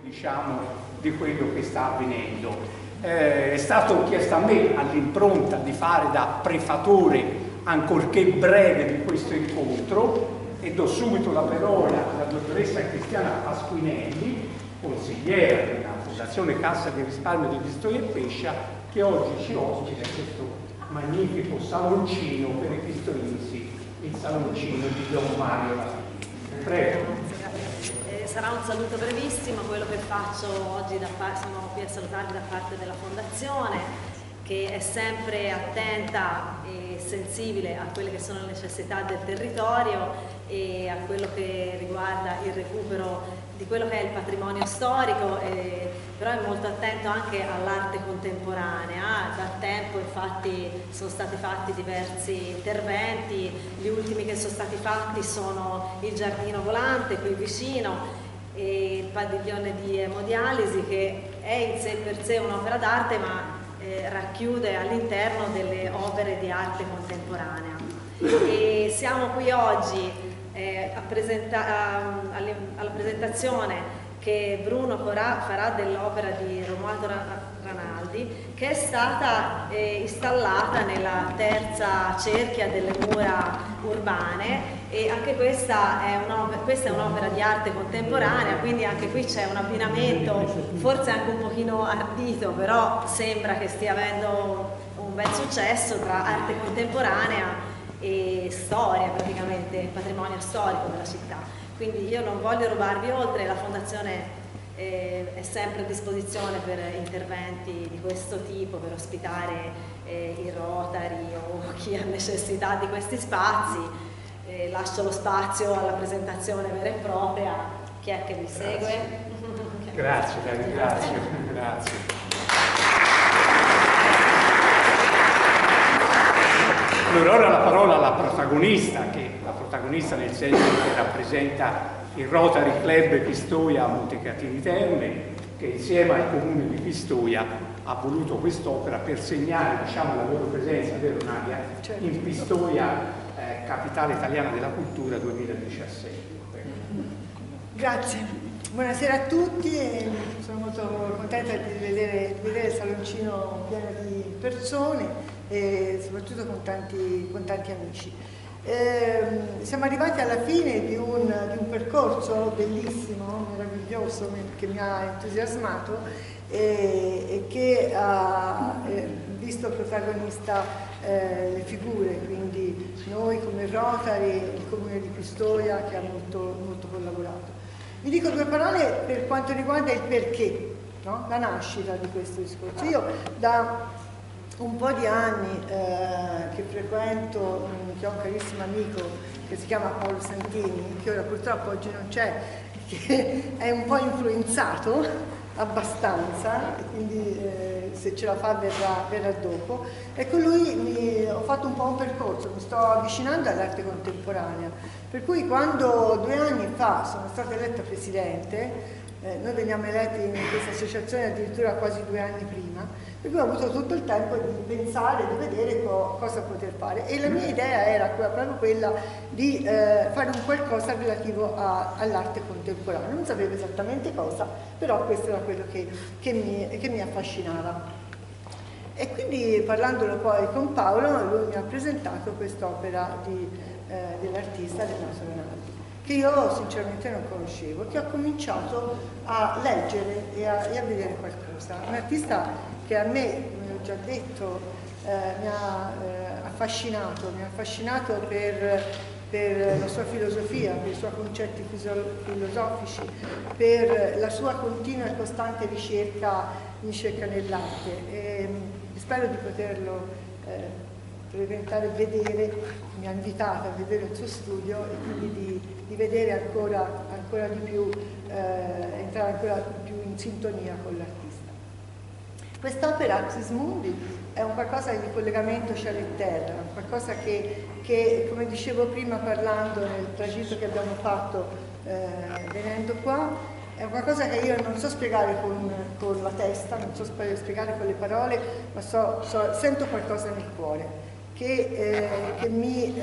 diciamo, di quello che sta avvenendo. È stato chiesto a me, all'impronta, di fare da prefatore, ancorché breve, di questo incontro, e do subito la parola alla dottoressa Cristiana Pasquinelli, consigliera della Fondazione Cassa di Risparmio di Pistoia e Pescia, che oggi ci ospita questo magnifico saloncino per i pistoiesi, il saloncino di Don Mario Latini. Prego. Sarà un saluto brevissimo, quello che faccio oggi, sono qui a salutarvi da parte della Fondazione, che è sempre attenta e sensibile a quelle che sono le necessità del territorio e a quello che riguarda il recupero di quello che è il patrimonio storico, però è molto attento anche all'arte contemporanea. Da tempo infatti sono stati fatti diversi interventi, gli ultimi che sono stati fatti sono il giardino volante qui vicino e il padiglione di emodialisi, che è in sé per sé un'opera d'arte ma racchiude all'interno delle opere di arte contemporanea. E siamo qui oggi alla presentazione che Bruno farà dell'opera di Romualdo Ranaldi, che è stata installata nella terza cerchia delle mura urbane, e anche questa è un'opera di arte contemporanea, quindi anche qui c'è un abbinamento forse anche un pochino ardito, però sembra che stia avendo un bel successo tra arte contemporanea e storia, praticamente patrimonio storico della città. Quindi io non voglio rubarvi oltre, la Fondazione è sempre a disposizione per interventi di questo tipo, per ospitare i Rotary o chi ha necessità di questi spazi. Lascio lo spazio alla presentazione vera e propria. Chi è che mi segue? Grazie, la ringrazio. Grazie. Allora ora la parola alla protagonista, nel senso che rappresenta il Rotary Club Pistoia a Montecatini Terme, che insieme al comune di Pistoia ha voluto quest'opera per segnare, diciamo, la loro presenza, vero Nadia, in Pistoia, capitale italiana della cultura 2017. Grazie, buonasera a tutti, sono molto contenta di vedere il saloncino pieno di persone e soprattutto con tanti amici. Siamo arrivati alla fine di un percorso bellissimo, meraviglioso, che mi ha entusiasmato e che ha visto protagonista le figure, quindi noi come Rotary, il comune di Pistoia che ha molto collaborato. Vi dico due parole per quanto riguarda il perché, no? La nascita di questo discorso. Io da un po' di anni che frequento, che ho un carissimo amico che si chiama Paolo Santini, che ora purtroppo oggi non c'è, che è un po' influenzato abbastanza, quindi se ce la fa verrà dopo. E con lui ho fatto un po' un percorso, mi sto avvicinando all'arte contemporanea, per cui quando 2 anni fa sono stata eletta presidente, noi veniamo eletti in questa associazione addirittura quasi 2 anni prima, per cui ho avuto tutto il tempo di pensare, di vedere cosa poter fare, e la mia idea era proprio quella di fare un qualcosa relativo all'arte contemporanea. Non sapevo esattamente cosa, però questo era quello che mi affascinava. E quindi parlandolo poi con Paolo, lui mi ha presentato quest'opera dell'artista Renato Ranaldi, che io sinceramente non conoscevo, che ho cominciato a leggere e a vedere qualcosa. Un artista che a me, come ho già detto, mi ha affascinato per la sua filosofia, per i suoi concetti filosofici, per la sua continua e costante ricerca nell'arte. E spero di poterlo vedere, mi ha invitato a vedere il suo studio e quindi di vedere ancora di più, entrare ancora più in sintonia con l'artista. Quest'opera Axis Mundi è un qualcosa di collegamento cielo e terra, qualcosa che, come dicevo prima parlando nel tragitto che abbiamo fatto venendo qua, è qualcosa che io non so spiegare con la testa, non so spiegare con le parole, ma sento qualcosa nel cuore che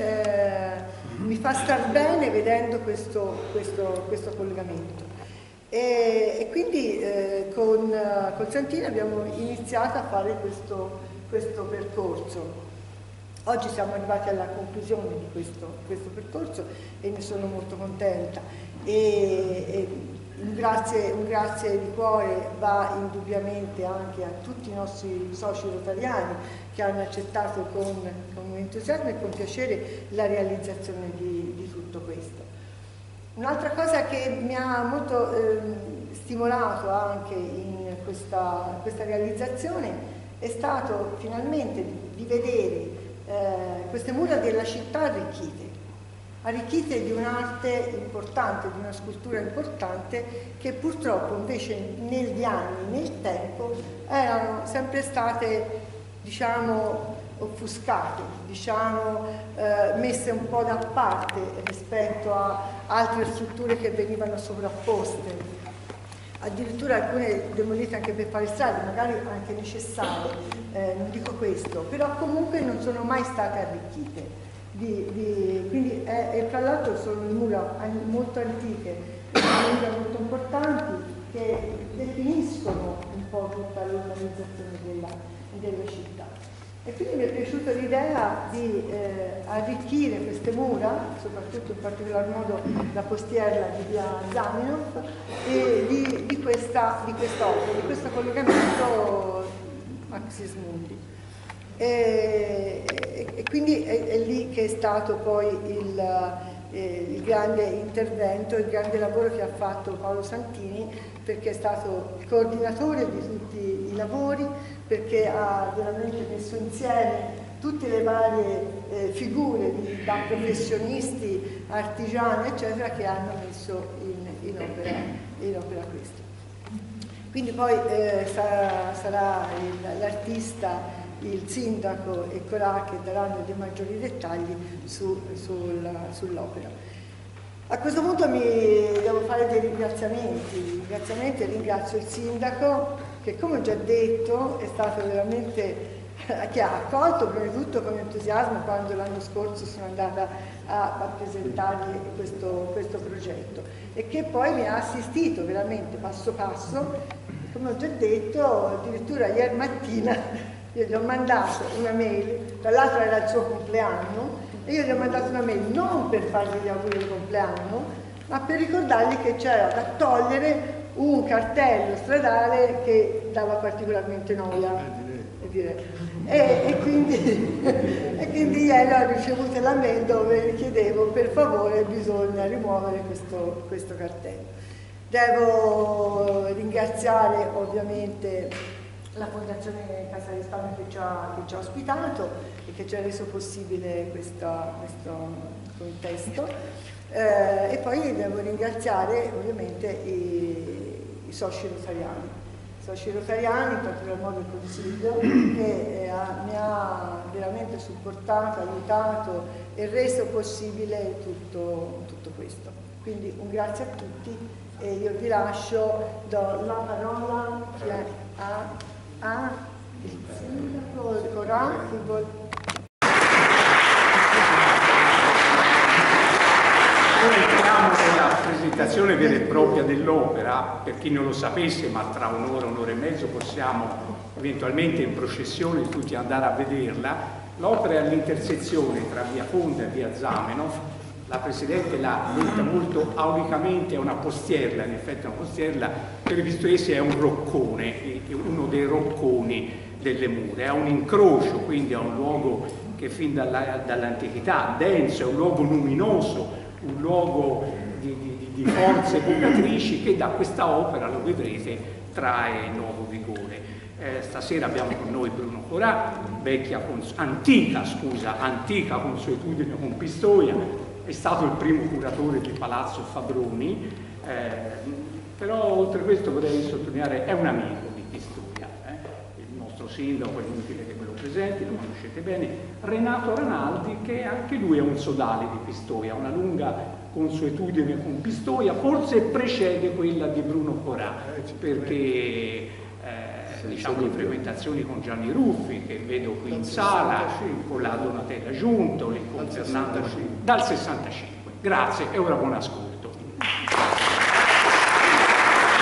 mi fa star bene vedendo questo collegamento. E quindi con Santini abbiamo iniziato a fare questo percorso. Oggi siamo arrivati alla conclusione di questo percorso e ne sono molto contenta. E un grazie di cuore va indubbiamente anche a tutti i nostri soci rotariani che hanno accettato con entusiasmo e con piacere la realizzazione di tutto questo. Un'altra cosa che mi ha molto stimolato anche in questa realizzazione è stato finalmente di vedere queste mura della città arricchite di un'arte importante, di una scultura importante, che purtroppo invece negli anni, nel tempo, erano sempre state, diciamo, offuscate, diciamo, messe un po' da parte rispetto a altre strutture che venivano sovrapposte. Addirittura alcune demolite anche per fare strade, magari anche necessarie, non dico questo, però comunque non sono mai state arricchite. Quindi tra l'altro sono mura molto antiche, mura molto importanti che definiscono un po' tutta l'organizzazione della città. E quindi mi è piaciuta l'idea di arricchire queste mura, soprattutto in particolar modo la postiera di via Zamenhof, e di questa opera, di questo collegamento Maxis-Mundi. E quindi è lì che è stato poi il grande intervento, il grande lavoro che ha fatto Paolo Santini, perché è stato il coordinatore di tutti i lavori, perché ha veramente messo insieme tutte le varie figure da professionisti, artigiani, eccetera, che hanno messo in opera questo. Quindi poi sarà l'artista, il sindaco e Corà che daranno dei maggiori dettagli sull'opera. A questo punto devo fare dei ringraziamenti e ringrazio il sindaco che, come ho già detto, è stato veramente, che ha accolto prima di tutto con entusiasmo quando l'anno scorso sono andata a presentargli questo progetto, e che poi mi ha assistito veramente passo passo. Come ho già detto, addirittura ieri mattina io gli ho mandato una mail, tra l'altro era il suo compleanno, e io gli ho mandato una mail non per fargli gli auguri di compleanno, ma per ricordargli che c'era da togliere un cartello stradale che dava particolarmente noia. E quindi ieri ho ricevuto la mail dove chiedevo per favore bisogna rimuovere questo cartello. Devo ringraziare ovviamente la Fondazione Cassa di Risparmio che ci ha ospitato e che ci ha reso possibile questo contesto, e poi devo ringraziare ovviamente i soci rotariani, in particolar modo il Consiglio, che mi ha veramente supportato, aiutato e reso possibile tutto questo. Quindi un grazie a tutti e io vi lascio, do la parola il sindaco Corà, che vuol... Ora entriamo nella presentazione vera e propria dell'opera. Per chi non lo sapesse, ma tra un'ora e mezzo possiamo eventualmente in processione tutti andare a vederla. L'opera è all'intersezione tra via Fonda e via Zamenhof. La Presidente l'ha detta molto aulicamente, è una postierla, in effetti è una postierla, per i pistoiesi è un roccone, uno dei rocconi delle mura, è un incrocio, quindi è un luogo che fin dall'antichità, denso, è un luogo luminoso, un luogo di forze evocatrici che da questa opera, lo vedrete, trae nuovo vigore. Stasera abbiamo con noi Bruno Corà, antica consuetudine con Pistoia. È stato il primo curatore di Palazzo Fabroni, però oltre a questo vorrei sottolineare, è un amico di Pistoia, il nostro sindaco, è inutile che ve lo presenti, lo conoscete bene, Renato Ranaldi, che anche lui è un sodale di Pistoia, una lunga consuetudine con Pistoia, forse precede quella di Bruno Corà, perché diciamo le frequentazioni con Gianni Ruffi, che vedo qui in sala, con la Donatella Giuntoli, con Fernando dal 65. Grazie e ora buon ascolto.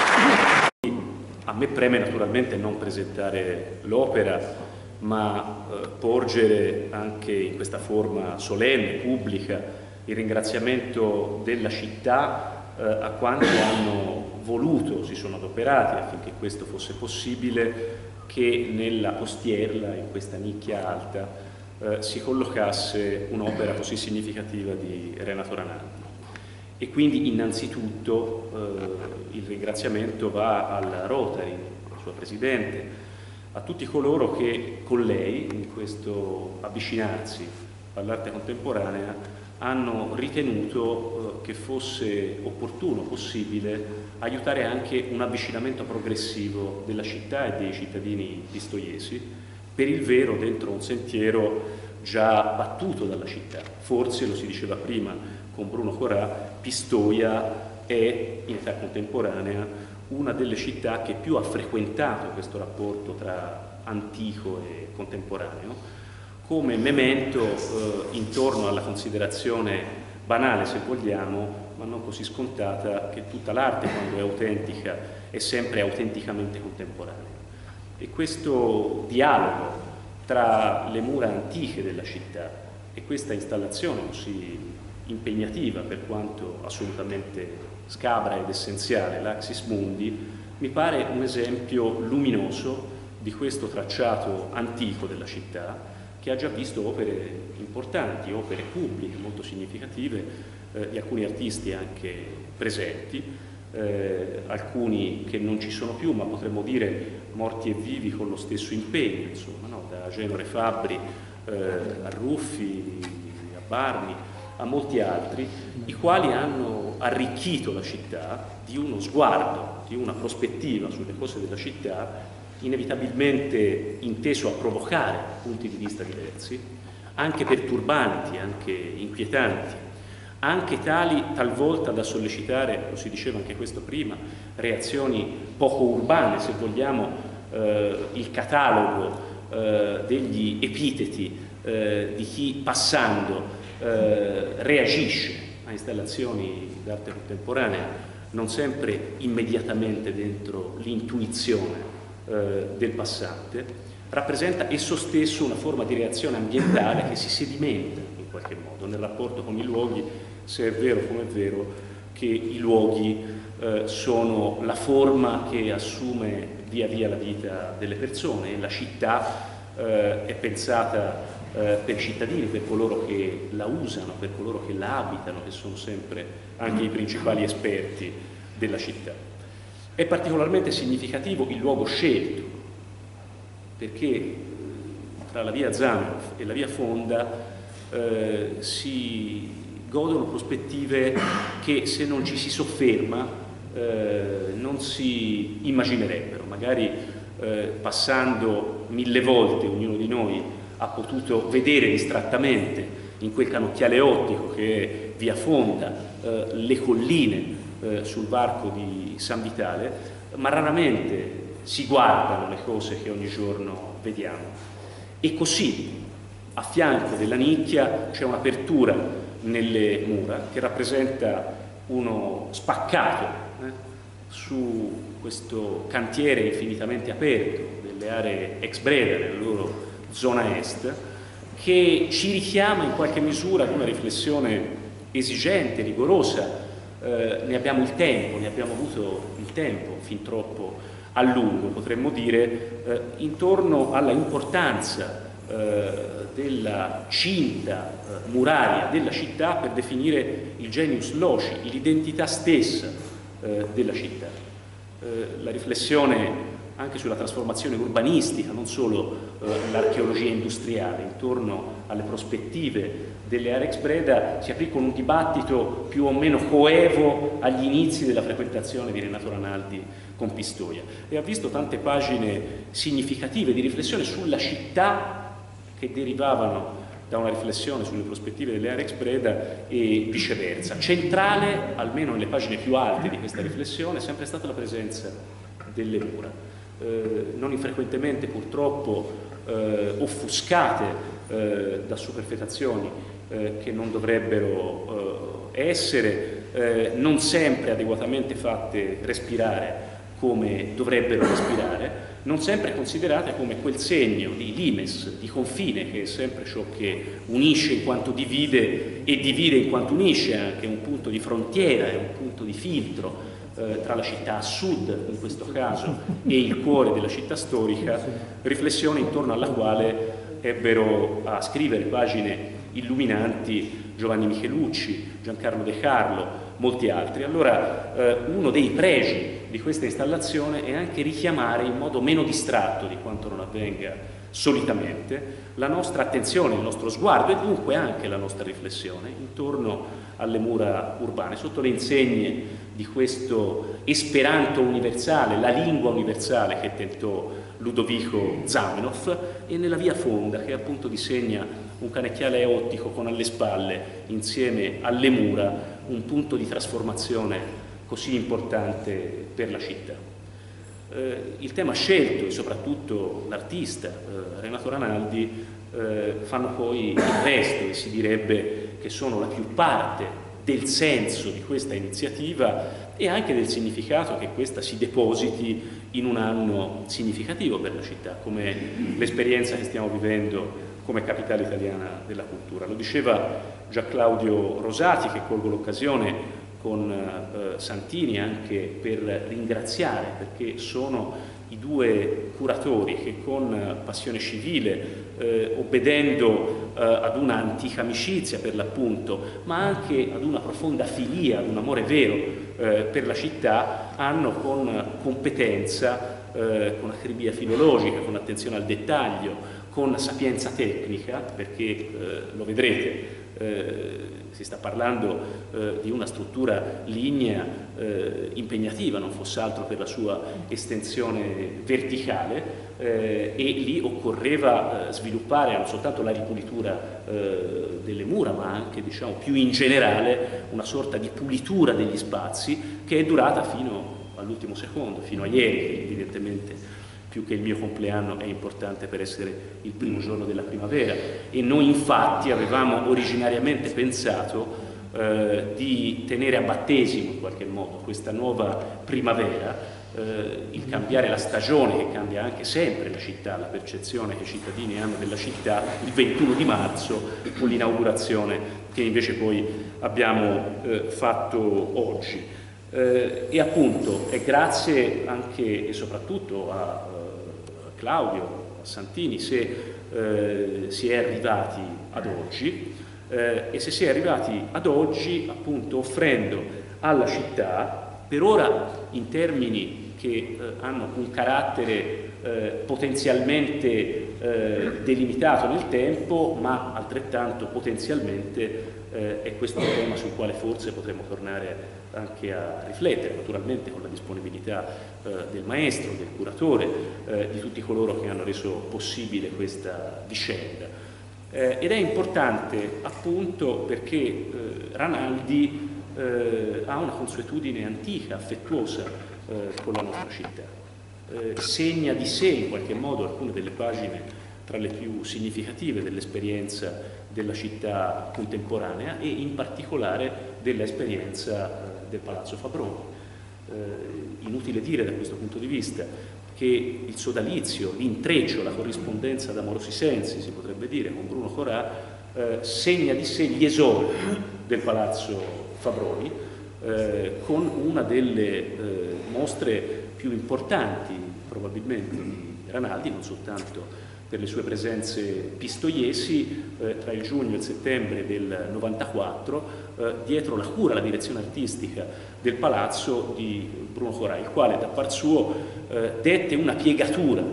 A me preme naturalmente non presentare l'opera, ma porgere anche in questa forma solenne, pubblica, il ringraziamento della città a quanti hanno voluto, si sono adoperati affinché questo fosse possibile, che nella postierla, in questa nicchia alta, si collocasse un'opera così significativa di Renato Ranaldi. E quindi innanzitutto il ringraziamento va al Rotary, al suo presidente, a tutti coloro che con lei, in questo avvicinarsi all'arte contemporanea, hanno ritenuto che fosse opportuno, possibile, aiutare anche un avvicinamento progressivo della città e dei cittadini pistoiesi per il vero dentro un sentiero già battuto dalla città. Forse, lo si diceva prima con Bruno Corà, Pistoia è in età contemporanea una delle città che più ha frequentato questo rapporto tra antico e contemporaneo, come memento intorno alla considerazione banale, se vogliamo, ma non così scontata, che tutta l'arte, quando è autentica, è sempre autenticamente contemporanea. E questo dialogo tra le mura antiche della città e questa installazione così impegnativa, per quanto assolutamente scabra ed essenziale, l'Axis Mundi, mi pare un esempio luminoso di questo tracciato antico della città, che ha già visto opere importanti, opere pubbliche molto significative, di alcuni artisti anche presenti, alcuni che non ci sono più, ma potremmo dire morti e vivi con lo stesso impegno, insomma, no? Da Genore Fabbri a Ruffi, a Barni, a molti altri, i quali hanno arricchito la città di uno sguardo, di una prospettiva sulle cose della città, inevitabilmente inteso a provocare punti di vista diversi, anche perturbanti, anche inquietanti, anche tali talvolta da sollecitare, lo si diceva anche questo prima, reazioni poco urbane, se vogliamo, il catalogo degli epiteti di chi passando reagisce a installazioni d'arte contemporanea, non sempre immediatamente dentro l'intuizione del passante, rappresenta esso stesso una forma di reazione ambientale che si sedimenta in qualche modo nel rapporto con i luoghi, se è vero come è vero che i luoghi sono la forma che assume via via la vita delle persone, e la città è pensata per i cittadini, per coloro che la usano, per coloro che la abitano, che sono sempre anche i principali esperti della città. È particolarmente significativo il luogo scelto, perché tra la via Zamenhof e la via Fonda si godono prospettive che, se non ci si sofferma, non si immaginerebbero. Magari passando 1000 volte ognuno di noi ha potuto vedere distrattamente in quel canocchiale ottico che è via Fonda le colline sul varco di San Vitale, ma raramente si guardano le cose che ogni giorno vediamo. E così, a fianco della nicchia, c'è un'apertura nelle mura che rappresenta uno spaccato su questo cantiere infinitamente aperto delle aree ex Breda, nella loro zona est, che ci richiama in qualche misura ad una riflessione esigente, rigorosa. Ne abbiamo il tempo, ne abbiamo avuto il tempo fin troppo a lungo, potremmo dire, intorno alla importanza della cinta muraria della città per definire il genius loci, l'identità stessa della città. La riflessione anche sulla trasformazione urbanistica, non solo l'archeologia industriale, intorno alle prospettive delle aree ex Breda, si aprì con un dibattito più o meno coevo agli inizi della frequentazione di Renato Ranaldi con Pistoia, e ha visto tante pagine significative di riflessione sulla città che derivavano da una riflessione sulle prospettive delle aree ex Breda e viceversa. Centrale, almeno nelle pagine più alte di questa riflessione, è sempre stata la presenza delle mura, non infrequentemente purtroppo offuscate da superfetazioni che non dovrebbero essere, non sempre adeguatamente fatte respirare come dovrebbero respirare, non sempre considerate come quel segno di limes, di confine, che è sempre ciò che unisce in quanto divide e divide in quanto unisce, anche un punto di frontiera e un punto di filtro tra la città a sud, in questo caso, e il cuore della città storica, riflessione intorno alla quale ebbero a scrivere pagine illuminanti Giovanni Michelucci, Giancarlo De Carlo, molti altri. Allora, uno dei pregi di questa installazione è anche richiamare in modo meno distratto di quanto non avvenga solitamente la nostra attenzione, il nostro sguardo e dunque anche la nostra riflessione intorno alle mura urbane, sotto le insegne di questo esperanto universale, la lingua universale che tentò Ludovico Zamenhof, e nella via fonda che appunto disegna un canecchiale ottico con alle spalle, insieme alle mura, un punto di trasformazione così importante per la città. Il tema scelto e soprattutto l'artista Renato Ranaldi fanno poi il resto, e si direbbe che sono la più parte del senso di questa iniziativa e anche del significato che questa si depositi in un anno significativo per la città, come l'esperienza che stiamo vivendo come capitale italiana della cultura. Lo diceva già Claudio Rosati, che colgo l'occasione con Santini anche per ringraziare, perché sono i due curatori che con passione civile, obbedendo ad una antica amicizia per l'appunto, ma anche ad una profonda filia, ad un amore vero per la città, hanno con competenza, con acribia filologica, con attenzione al dettaglio, con sapienza tecnica, perché lo vedrete, si sta parlando di una struttura lignea impegnativa, non fosse altro per la sua estensione verticale, e lì occorreva sviluppare non soltanto la ripulitura delle mura, ma anche, diciamo, più in generale una sorta di pulitura degli spazi che è durata fino all'ultimo secondo, fino a ieri, che evidentemente più che il mio compleanno è importante per essere il primo giorno della primavera, e noi infatti avevamo originariamente pensato di tenere a battesimo in qualche modo questa nuova primavera, il cambiare la stagione, che cambia anche sempre la città, la percezione che i cittadini hanno della città, il 21 di marzo, con l'inaugurazione che invece poi abbiamo fatto oggi. E appunto è grazie anche e soprattutto a Claudio, a Santini, se si è arrivati ad oggi, e se si è arrivati ad oggi appunto offrendo alla città, per ora in termini che hanno un carattere potenzialmente delimitato nel tempo, ma altrettanto potenzialmente è questo un tema sul quale forse potremo tornare anche a riflettere, naturalmente con la disponibilità del maestro, del curatore, di tutti coloro che hanno reso possibile questa vicenda. Ed è importante appunto perché Ranaldi ha una consuetudine antica, affettuosa con la nostra città, segna di sé in qualche modo alcune delle pagine tra le più significative dell'esperienza della città contemporanea e in particolare dell'esperienza del Palazzo Fabroni. Inutile dire da questo punto di vista che il sodalizio, l'intreccio, la corrispondenza d'amorosi sensi, si potrebbe dire, con Bruno Corà, segna di sé gli esordi del Palazzo Fabroni, con una delle mostre più importanti probabilmente di Ranaldi, non soltanto per le sue presenze pistoiesi, tra il giugno e il settembre del 94, dietro la cura, la direzione artistica del palazzo di Bruno Corà, il quale da par suo dette una piegatura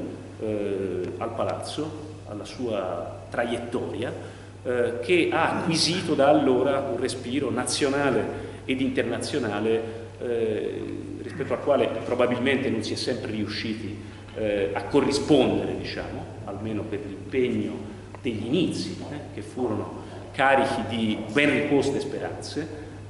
al palazzo, alla sua traiettoria, che ha acquisito da allora un respiro nazionale ed internazionale, rispetto al quale probabilmente non si è sempre riusciti a corrispondere, diciamo, almeno per l'impegno degli inizi, che furono carichi di ben riposte speranze,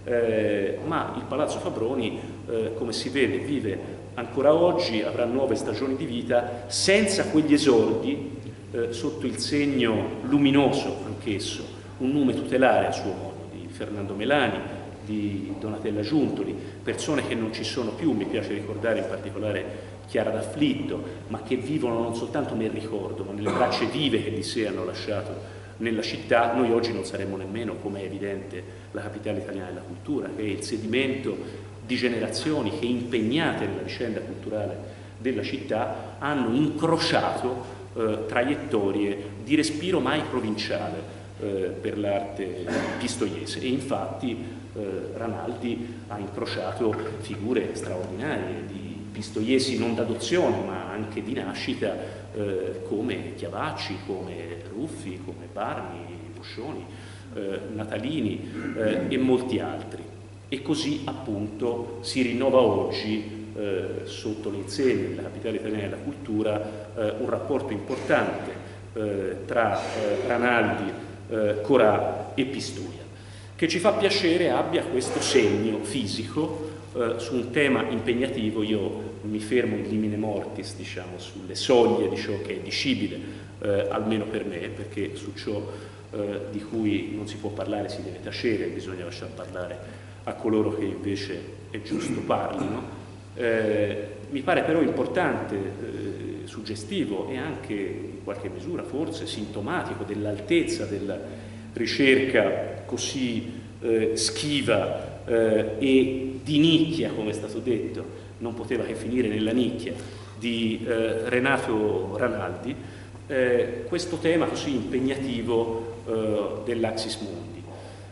ma il Palazzo Fabroni, come si vede, vive ancora oggi, avrà nuove stagioni di vita, senza quegli esordi, sotto il segno luminoso anch'esso, un nume tutelare a suo modo, di Fernando Melani, di Donatella Giuntoli, persone che non ci sono più, mi piace ricordare in particolare Chiara D'Afflitto, ma che vivono non soltanto nel ricordo, ma nelle tracce vive che di sé hanno lasciato nella città. Noi oggi non saremmo nemmeno, come è evidente, la capitale italiana della cultura, che è il sedimento di generazioni che, impegnate nella vicenda culturale della città, hanno incrociato traiettorie di respiro mai provinciale per l'arte pistoiese, e infatti Ranaldi ha incrociato figure straordinarie di pistoiesi non d'adozione ma anche di nascita, come Chiavacci, come Ruffi, come Parmi, Buscioni, Natalini e molti altri. E così appunto si rinnova oggi sotto le insegne della capitale italiana della cultura un rapporto importante tra Ranaldi, Corà e Pistoia, che ci fa piacere abbia questo segno fisico su un tema impegnativo. Io mi fermo in limine mortis, diciamo, sulle soglie di ciò che è dicibile, almeno per me, perché su ciò di cui non si può parlare si deve tacere, bisogna lasciar parlare a coloro che invece è giusto parlino. Mi pare però importante, suggestivo e anche in qualche misura forse sintomatico dell'altezza della ricerca così schiva e di nicchia, come è stato detto, non poteva che finire nella nicchia, di Renato Ranaldi, questo tema così impegnativo dell'Axis Mundi,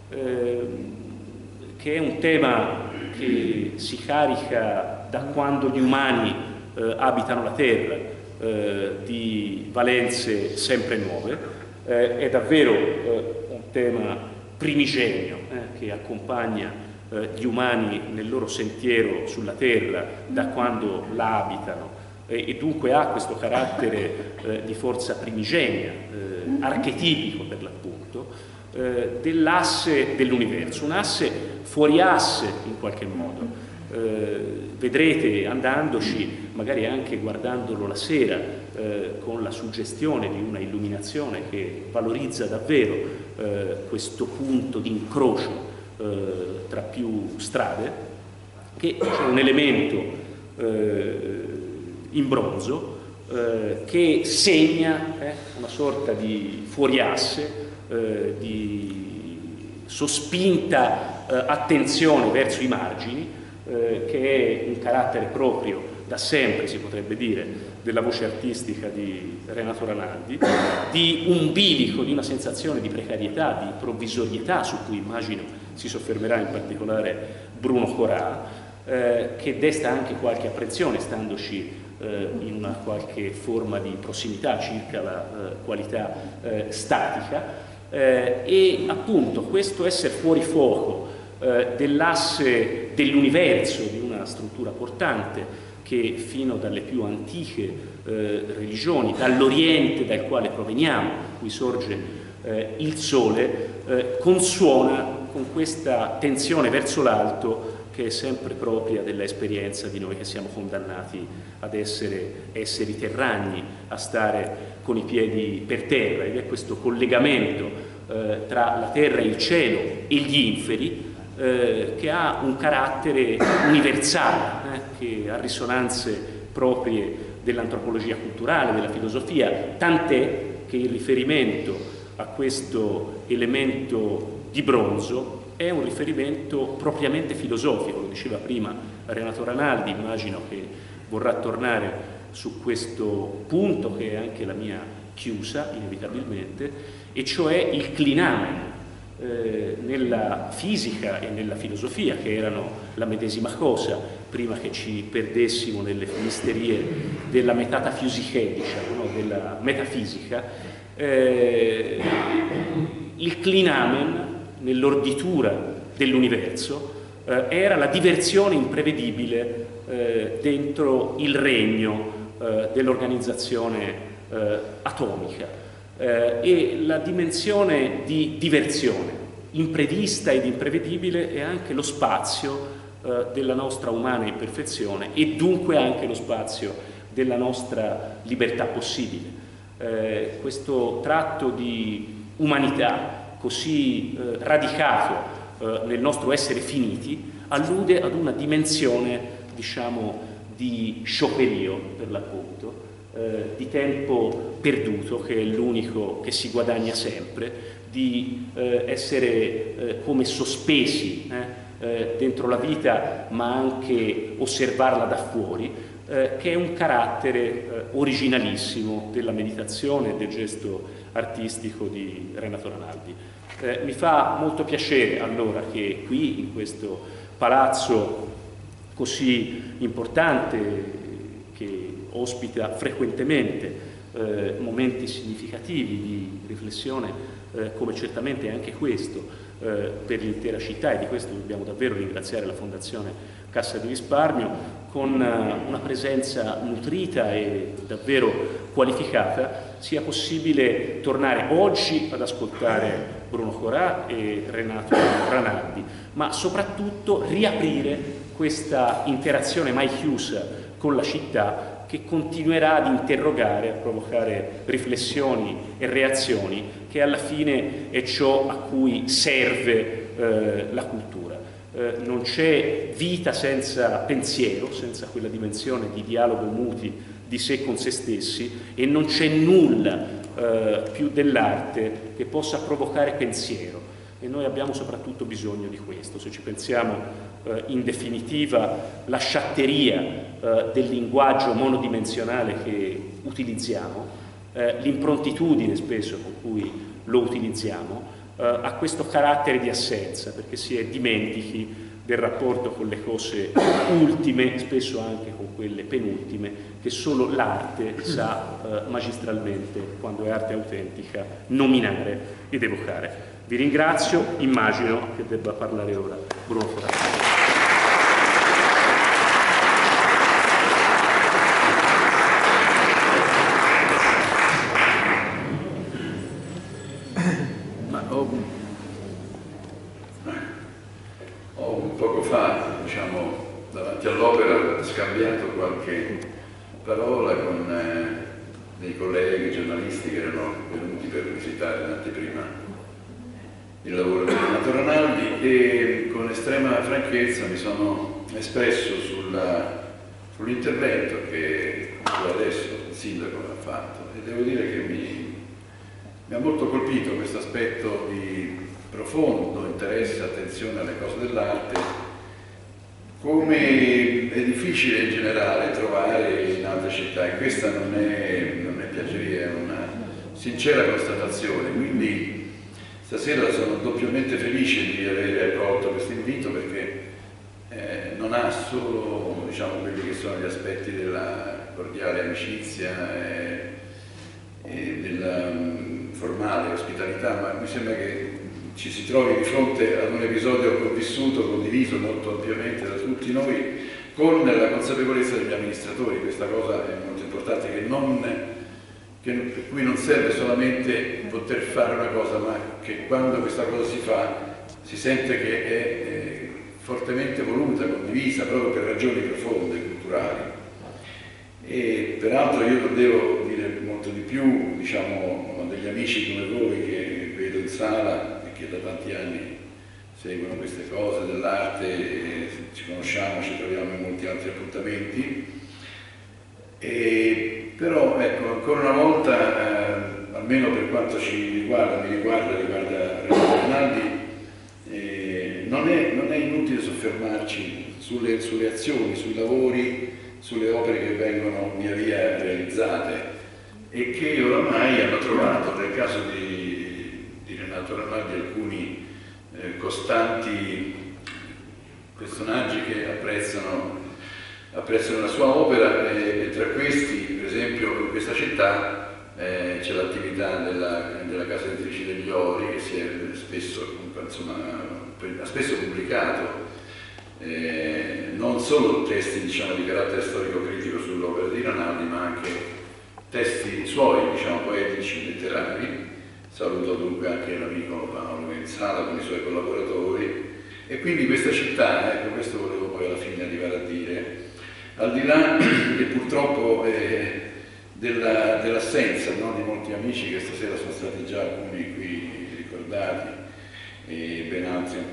che è un tema che si carica da quando gli umani abitano la Terra di valenze sempre nuove. È davvero un tema primigenio che accompagna gli umani nel loro sentiero sulla Terra da quando la abitano, e dunque ha questo carattere di forza primigenia, archetipico per l'appunto, dell'asse dell'universo, un asse fuori asse in qualche modo. Vedrete andandoci, magari anche guardandolo la sera, con la suggestione di una illuminazione che valorizza davvero questo punto di incrocio tra più strade, che c'è un elemento in bronzo che segna una sorta di fuoriasse, di sospinta attenzione verso i margini, che è un carattere proprio da sempre, si potrebbe dire, della voce artistica di Renato Ranaldi, di un bilico, di una sensazione di precarietà, di provvisorietà, su cui immagino si soffermerà in particolare Bruno Corà, che desta anche qualche apprensione, standoci in una qualche forma di prossimità circa la qualità statica, e appunto questo essere fuori fuoco dell'asse dell'universo, di una struttura portante che fino dalle più antiche religioni, dall'Oriente dal quale proveniamo, da cui sorge il Sole, consuona con questa tensione verso l'alto che è sempre propria dell'esperienza di noi che siamo condannati ad essere esseri terragni, a stare con i piedi per terra, ed è questo collegamento tra la terra e il cielo e gli inferi che ha un carattere universale, che ha risonanze proprie dell'antropologia culturale, della filosofia, tant'è che il riferimento a questo elemento di bronzo è un riferimento propriamente filosofico. Lo diceva prima Renato Ranaldi, immagino che vorrà tornare su questo punto, che è anche la mia chiusa inevitabilmente, e cioè il clinamen nella fisica e nella filosofia, che erano la medesima cosa, prima che ci perdessimo nelle fumisterie della metafisiche, diciamo, no? Della metafisica. Il clinamen nell'orditura dell'universo era la diversione imprevedibile dentro il regno dell'organizzazione atomica, e la dimensione di diversione imprevista ed imprevedibile è anche lo spazio della nostra umana imperfezione, e dunque anche lo spazio della nostra libertà possibile. Questo tratto di umanità così radicato nel nostro essere finiti, allude ad una dimensione, diciamo, di scioperio, per l'appunto, di tempo perduto, che è l'unico che si guadagna sempre, di essere come sospesi dentro la vita, ma anche osservarla da fuori, che è un carattere originalissimo della meditazione e del gesto artistico di Renato Ranaldi. Mi fa molto piacere allora che qui, in questo palazzo così importante, che ospita frequentemente momenti significativi di riflessione, come certamente anche questo per l'intera città, e di questo dobbiamo davvero ringraziare la Fondazione Cassa di Risparmio, con una presenza nutrita e davvero qualificata, sia possibile tornare oggi ad ascoltare Bruno Corà e Renato Ranaldi, ma soprattutto riaprire questa interazione mai chiusa con la città, che continuerà ad interrogare, a provocare riflessioni e reazioni, che alla fine è ciò a cui serve la cultura. Non c'è vita senza pensiero, senza quella dimensione di dialogo muti di sé con se stessi, e non c'è nulla più dell'arte che possa provocare pensiero, e noi abbiamo soprattutto bisogno di questo. Se ci pensiamo in definitiva, la sciatteria del linguaggio monodimensionale che utilizziamo, l'improntitudine spesso con cui lo utilizziamo, ha questo carattere di assenza, perché si è dimentichi del rapporto con le cose ultime, spesso anche con quelle penultime, che solo l'arte sa magistralmente, quando è arte autentica, nominare ed evocare. Vi ringrazio, immagino che debba parlare ora Bruno Corà. Poco fa, diciamo, davanti all'opera, scambiato qualche parola con dei colleghi giornalisti che erano venuti per visitare in anteprima il lavoro di Renato Ranaldi, e con estrema franchezza mi sono espresso sull'intervento che adesso il sindaco ha fatto, e devo dire che mi ha molto colpito questo aspetto di profondo interesse e attenzione alle cose dell'arte, come è difficile in generale trovare in altre città, e questa non è piaceria, è una sincera constatazione. Quindi stasera sono doppiamente felice di avere accolto questo invito, perché non ha solo, diciamo, quelli che sono gli aspetti della cordiale amicizia e della formale ospitalità, ma mi sembra che ci si trovi di fronte ad un episodio convissuto, condiviso molto ampiamente da tutti noi, con la consapevolezza degli amministratori. Questa cosa è molto importante, per cui non serve solamente poter fare una cosa, ma che quando questa cosa si fa si sente che è fortemente voluta, condivisa, proprio per ragioni profonde, culturali. E peraltro io non devo dire molto di più, diciamo, degli amici come voi che vedo in sala, che da tanti anni seguono queste cose dell'arte, ci conosciamo, ci troviamo in molti altri appuntamenti, però ecco, ancora una volta, almeno per quanto ci riguarda, riguarda Renato Ranaldi, non è inutile soffermarci sulle azioni, sui lavori, sulle opere che vengono via via realizzate e che oramai hanno trovato, nel caso di Renato Ranaldi, alcuni costanti personaggi che apprezzano la sua opera, e tra questi, per esempio, in questa città c'è l'attività della casa editrice degli Ori, che si è spesso, insomma, ha spesso pubblicato non solo testi, diciamo, di carattere storico-critico sull'opera di Ranaldi, ma anche testi suoi, diciamo, poetici, letterari. Saluto dunque anche l'amico Paolo Genzala con i suoi collaboratori. E quindi questa città, ecco, questo volevo poi alla fine arrivare a dire, al di là e purtroppo dell'assenza, no, di molti amici che stasera sono stati già alcuni qui ricordati, e ben altri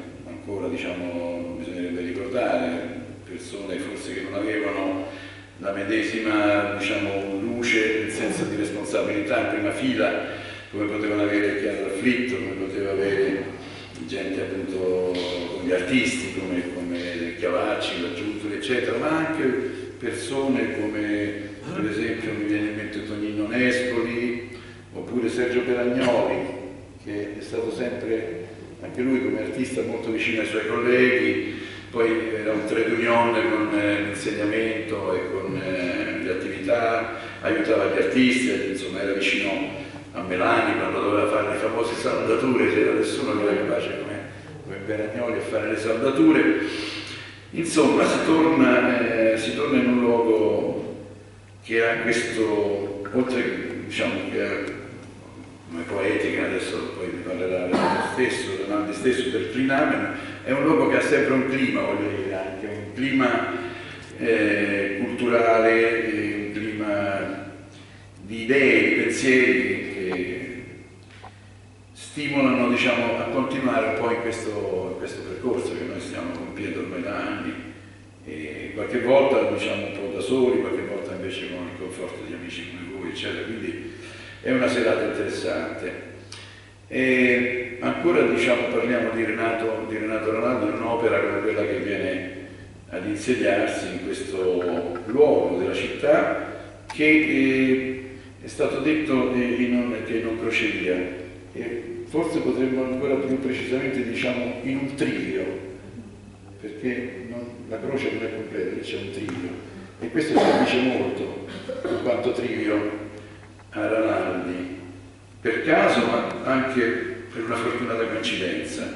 ancora, diciamo, bisognerebbe ricordare, persone forse che non avevano la medesima, diciamo, luce nel senso di responsabilità in prima fila, come potevano avere Chiaro Afflitto, come poteva avere gente appunto come gli artisti, come Chiavacci, la Giuntoli, eccetera, ma anche persone come per esempio mi viene in mente Tonino Nespoli oppure Sergio Peragnoli, che è stato sempre anche lui come artista molto vicino ai suoi colleghi, poi era un trade union con l'insegnamento e con le attività, aiutava gli artisti, insomma era vicino a Melani quando doveva fare le famose saldature, c'era nessuno che era capace come Peragnoli a fare le saldature. Insomma si torna in un luogo che ha questo, oltre diciamo che ha come poetica, adesso poi vi parlerà Rinaldi stesso del clinamen, è un luogo che ha sempre un clima, voglio dire, anche un clima culturale, un clima di idee, di pensieri che stimolano, diciamo, a continuare un po' in questo percorso che noi stiamo compiendo ormai da anni, e qualche volta diciamo un po' da soli, qualche volta invece con il conforto di amici come voi, eccetera, quindi è una serata interessante. E ancora diciamo parliamo di Renato Ranaldi, un'opera come quella che viene ad insediarsi in questo luogo della città che è stato detto che non crocevia, e forse potremmo ancora più precisamente diciamo in un trivio, perché la croce non è completa, c'è un trivio, e questo si dice molto in quanto trivio a Ranaldi, per caso ma anche per una fortunata coincidenza.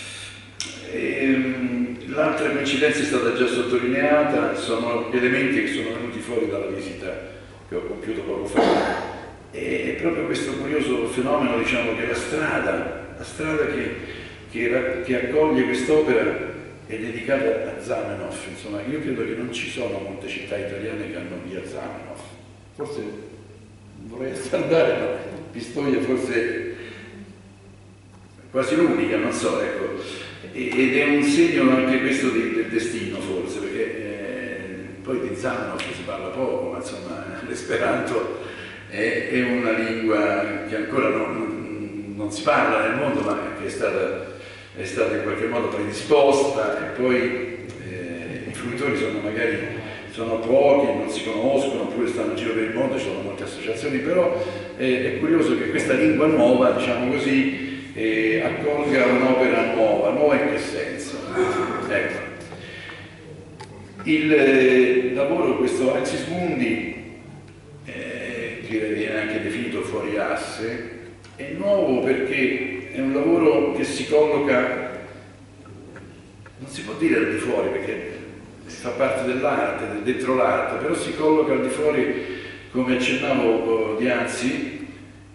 L'altra coincidenza è stata già sottolineata, sono elementi che sono venuti fuori dalla visita che ho compiuto poco fa, e è proprio questo curioso fenomeno, diciamo, che la strada che accoglie quest'opera è dedicata a Zamenhof. Insomma, io credo che non ci sono molte città italiane che hanno via Zamenhof, forse vorrei andare, ma Pistoia forse quasi l'unica, non so, ecco, ed è un segno anche questo del destino forse, perché poi di Zamenhof si parla poco, ma insomma l'esperanto è una lingua che ancora non si parla nel mondo, ma che è stata in qualche modo predisposta, e poi i fruitori sono pochi, non si conoscono, oppure stanno in giro per il mondo, ci sono molte associazioni, però è curioso che questa lingua nuova, diciamo così, accolga un'opera nuova in che senso? Ecco. Il lavoro, questo Axis Mundi, che viene anche definito fuori asse, è nuovo perché è un lavoro che si colloca, non si può dire al di fuori perché fa parte dell'arte, dentro l'arte, però si colloca al di fuori, come accennavo dianzi,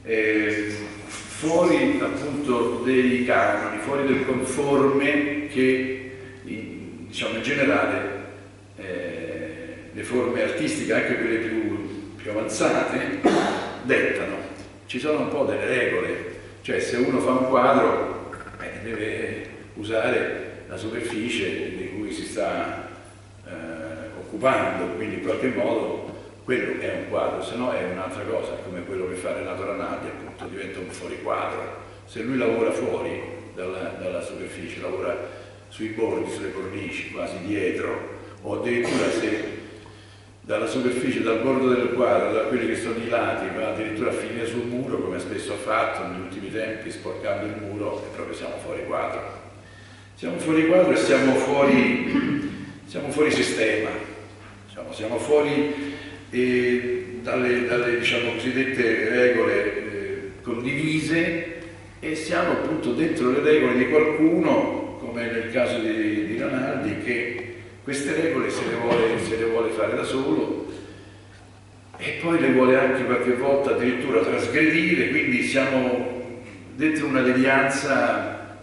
fuori appunto dei canoni, fuori del conforme che diciamo in generale le forme artistiche, anche quelle più avanzate, dettano. Ci sono un po' delle regole, cioè se uno fa un quadro deve usare la superficie di cui si sta occupando, quindi in qualche modo quello è un quadro, se no è un'altra cosa, come quello che fa Renato Ranaldi, appunto diventa un fuoriquadro. Se lui lavora fuori dalla superficie, lavora sui bordi, sulle cornici, quasi dietro, o addirittura se dalla superficie, dal bordo del quadro, da quelli che sono i lati, va addirittura a finire sul muro, come spesso ha fatto negli ultimi tempi, sporcando il muro, e proprio siamo fuori quadro. Siamo fuori quadro e siamo fuori sistema, siamo fuori dalle diciamo, cosiddette regole condivise, e siamo appunto dentro le regole di qualcuno, come nel caso di Ranaldi, che queste regole se le vuole fare da solo, e poi le vuole anche qualche volta addirittura trasgredire, quindi siamo dentro una devianza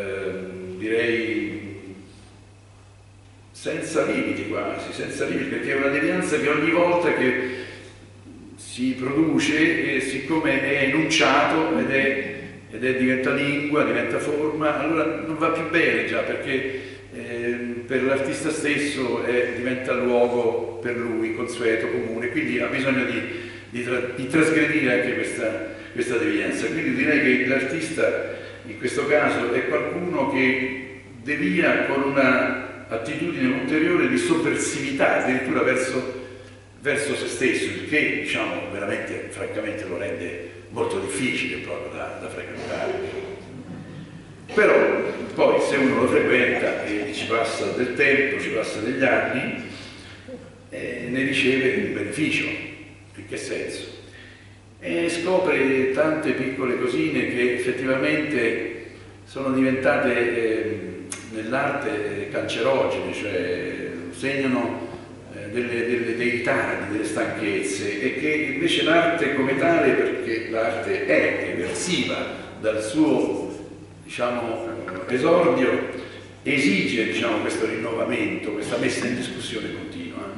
direi senza limiti, quasi senza limiti, perché è una devianza che ogni volta che si produce, siccome è enunciato ed è ed diventa lingua, diventa forma, allora non va più bene già, perché per l'artista stesso diventa luogo per lui consueto, comune, quindi ha bisogno di trasgredire anche questa devianza. Quindi direi che l'artista in questo caso è qualcuno che devia con una attitudine ulteriore di sovversività, addirittura verso se stesso, il che, diciamo, veramente, francamente, lo rende molto difficile proprio da frequentare. Però poi se uno lo frequenta e ci passa del tempo, ci passa degli anni, ne riceve un beneficio. In che senso? E scopre tante piccole cosine che effettivamente sono diventate nell'arte cancerogene, cioè segnano delle ritardi, delle stanchezze, e che invece l'arte come tale, perché l'arte è eversiva dal suo, diciamo, esordio, esige, diciamo, questo rinnovamento, questa messa in discussione continua.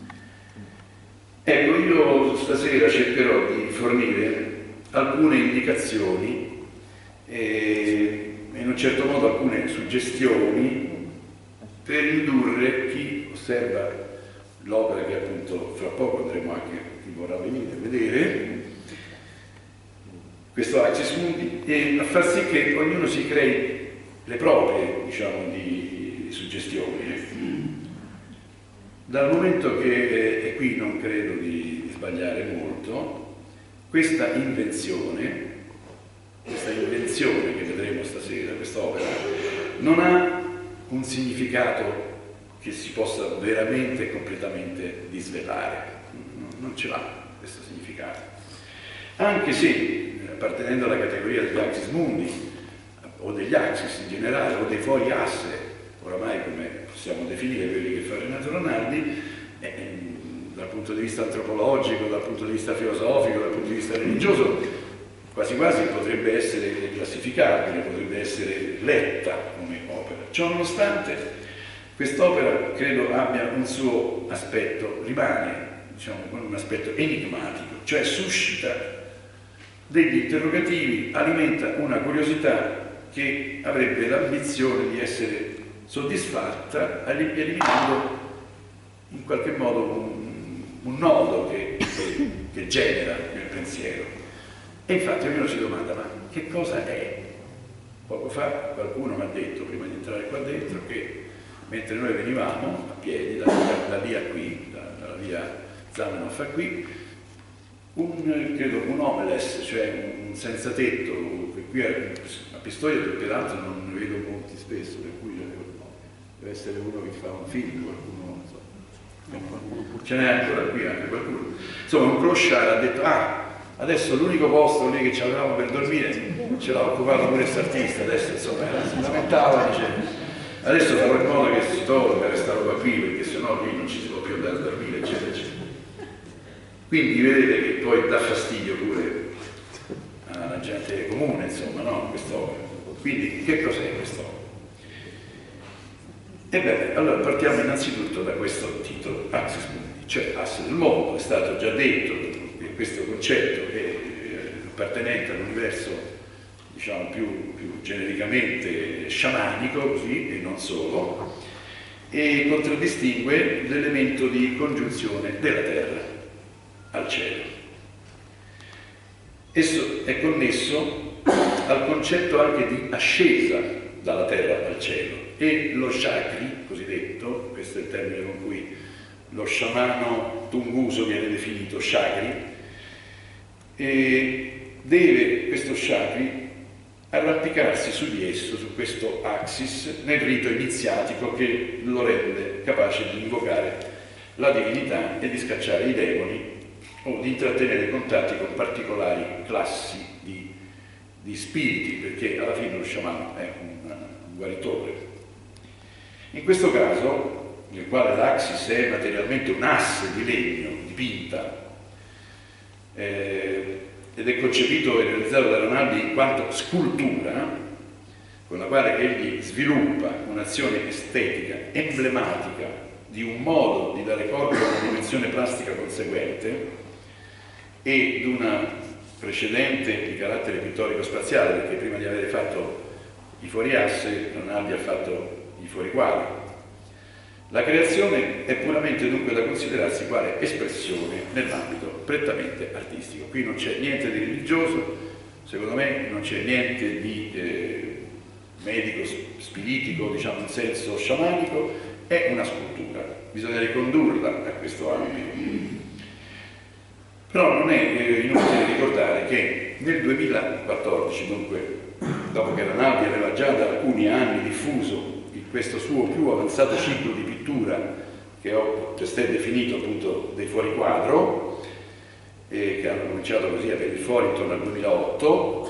Ecco, io stasera cercherò di fornire alcune indicazioni e in un certo modo alcune suggestioni per indurre chi osserva l'opera, che appunto fra poco andremo anche, chi vorrà venire a vedere, questo Axis Mundi, e a far sì che ognuno si crei le proprie, diciamo, di suggestioni. Dal momento che, e qui non credo di sbagliare molto, questa invenzione che vedremo stasera, quest'opera, non ha un significato che si possa veramente e completamente disvelare, non ce l'ha questo significato. Anche se, appartenendo alla categoria degli Axis Mundi, o degli Axis in generale, o dei fuori asse, oramai come possiamo definire quelli che fa Renato Ranaldi, dal punto di vista antropologico, dal punto di vista filosofico, dal punto di vista religioso, quasi quasi potrebbe essere classificabile, potrebbe essere letta come opera. Ciò nonostante, quest'opera credo abbia un suo aspetto, rimane, diciamo, con un aspetto enigmatico, cioè suscita degli interrogativi, alimenta una curiosità che avrebbe l'ambizione di essere soddisfatta eliminando in qualche modo un nodo che genera il pensiero. E infatti ognuno si domanda: ma che cosa è? Poco fa qualcuno mi ha detto, prima di entrare qua dentro, che mentre noi venivamo a piedi da lì a qui, dalla via Zamenhof a qui, credo un homeless, cioè un senza tetto, che qui a Pistoia peraltro non ne vedo molti spesso, per cui deve essere uno che fa un film, qualcuno, insomma, ce n'è ancora qui anche qualcuno. Insomma, un clochard ha detto: adesso l'unico posto lì che ci avevamo per dormire ce l'ha occupato pure quest'artista, adesso insomma si lamentava, dice: adesso farò in modo che si tolga questa roba qui, perché sennò qui non ci si può più andare a dormire, eccetera, eccetera. Quindi vedete che poi dà fastidio pure alla gente comune, insomma, no? Quest'opera. Quindi che cos'è quest'opera? Ebbene, allora partiamo innanzitutto da questo titolo, Axis Mundi, cioè asse del mondo. È stato già detto che questo concetto è appartenente all'universo, diciamo, più genericamente sciamanico, così, e non solo, e contraddistingue l'elemento di congiunzione della terra al cielo. Esso è connesso al concetto anche di ascesa dalla terra al cielo, e lo Shakri, cosiddetto, questo è il termine con cui lo sciamano tunguso viene definito Shakri, e deve questo Shakri arrampicarsi su di esso, su questo Axis, nel rito iniziatico che lo rende capace di invocare la divinità e di scacciare i demoni o di intrattenere contatti con particolari classi di spiriti, perché alla fine lo sciamano è un guaritore. In questo caso, nel quale l'Axis è materialmente un asse di legno dipinta ed è concepito e realizzato da Ranaldi in quanto scultura, con la quale egli sviluppa un'azione estetica emblematica di un modo di dare corpo a una dimensione plastica conseguente e di una precedente di carattere pittorico-spaziale, perché prima di avere fatto i fuoriasse Ranaldi ha fatto i fuoriquadri. La creazione è puramente dunque da considerarsi quale espressione nell'ambito prettamente artistico. Qui non c'è niente di religioso, secondo me non c'è niente di medico, spiritico, diciamo in senso sciamanico, è una scultura, bisogna ricondurla a questo ambito. Però non è inutile ricordare che nel 2014, dunque dopo che Ranaldi aveva già da alcuni anni diffuso questo suo più avanzato ciclo di pittura che ho testé definito appunto dei fuoriquadro, che hanno cominciato così a venire fuori intorno al 2008,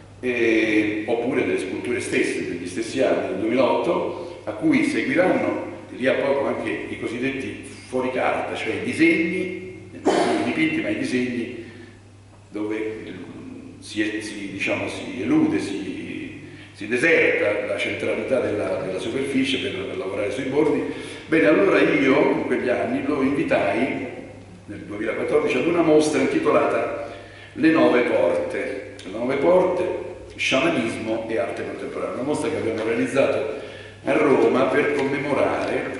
oppure delle sculture stesse degli stessi anni del 2008, a cui seguiranno lì a poco anche i cosiddetti fuoricarta, cioè i disegni, i dipinti ma i disegni dove si elude, si deserta la centralità della superficie per lavorare sui bordi. Bene, allora io in quegli anni lo invitai nel 2014 ad una mostra intitolata Le Nove Porte. Le Nove Porte, sciamanismo e arte contemporanea, una mostra che abbiamo realizzato a Roma per commemorare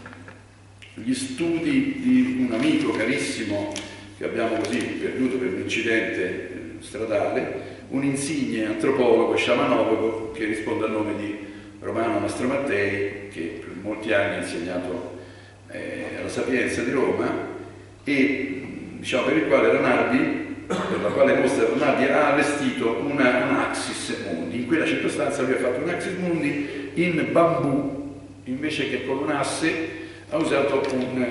gli studi di un amico carissimo che abbiamo così perduto per un incidente stradale, un insigne antropologo sciamanologo che risponde al nome di Romano Mastromattei, che per molti anni ha insegnato alla Sapienza di Roma e diciamo, per il quale per la quale mostra Ranaldi ha allestito un axis mundi. In quella circostanza lui ha fatto un axis mundi in bambù, invece che con un asse ha usato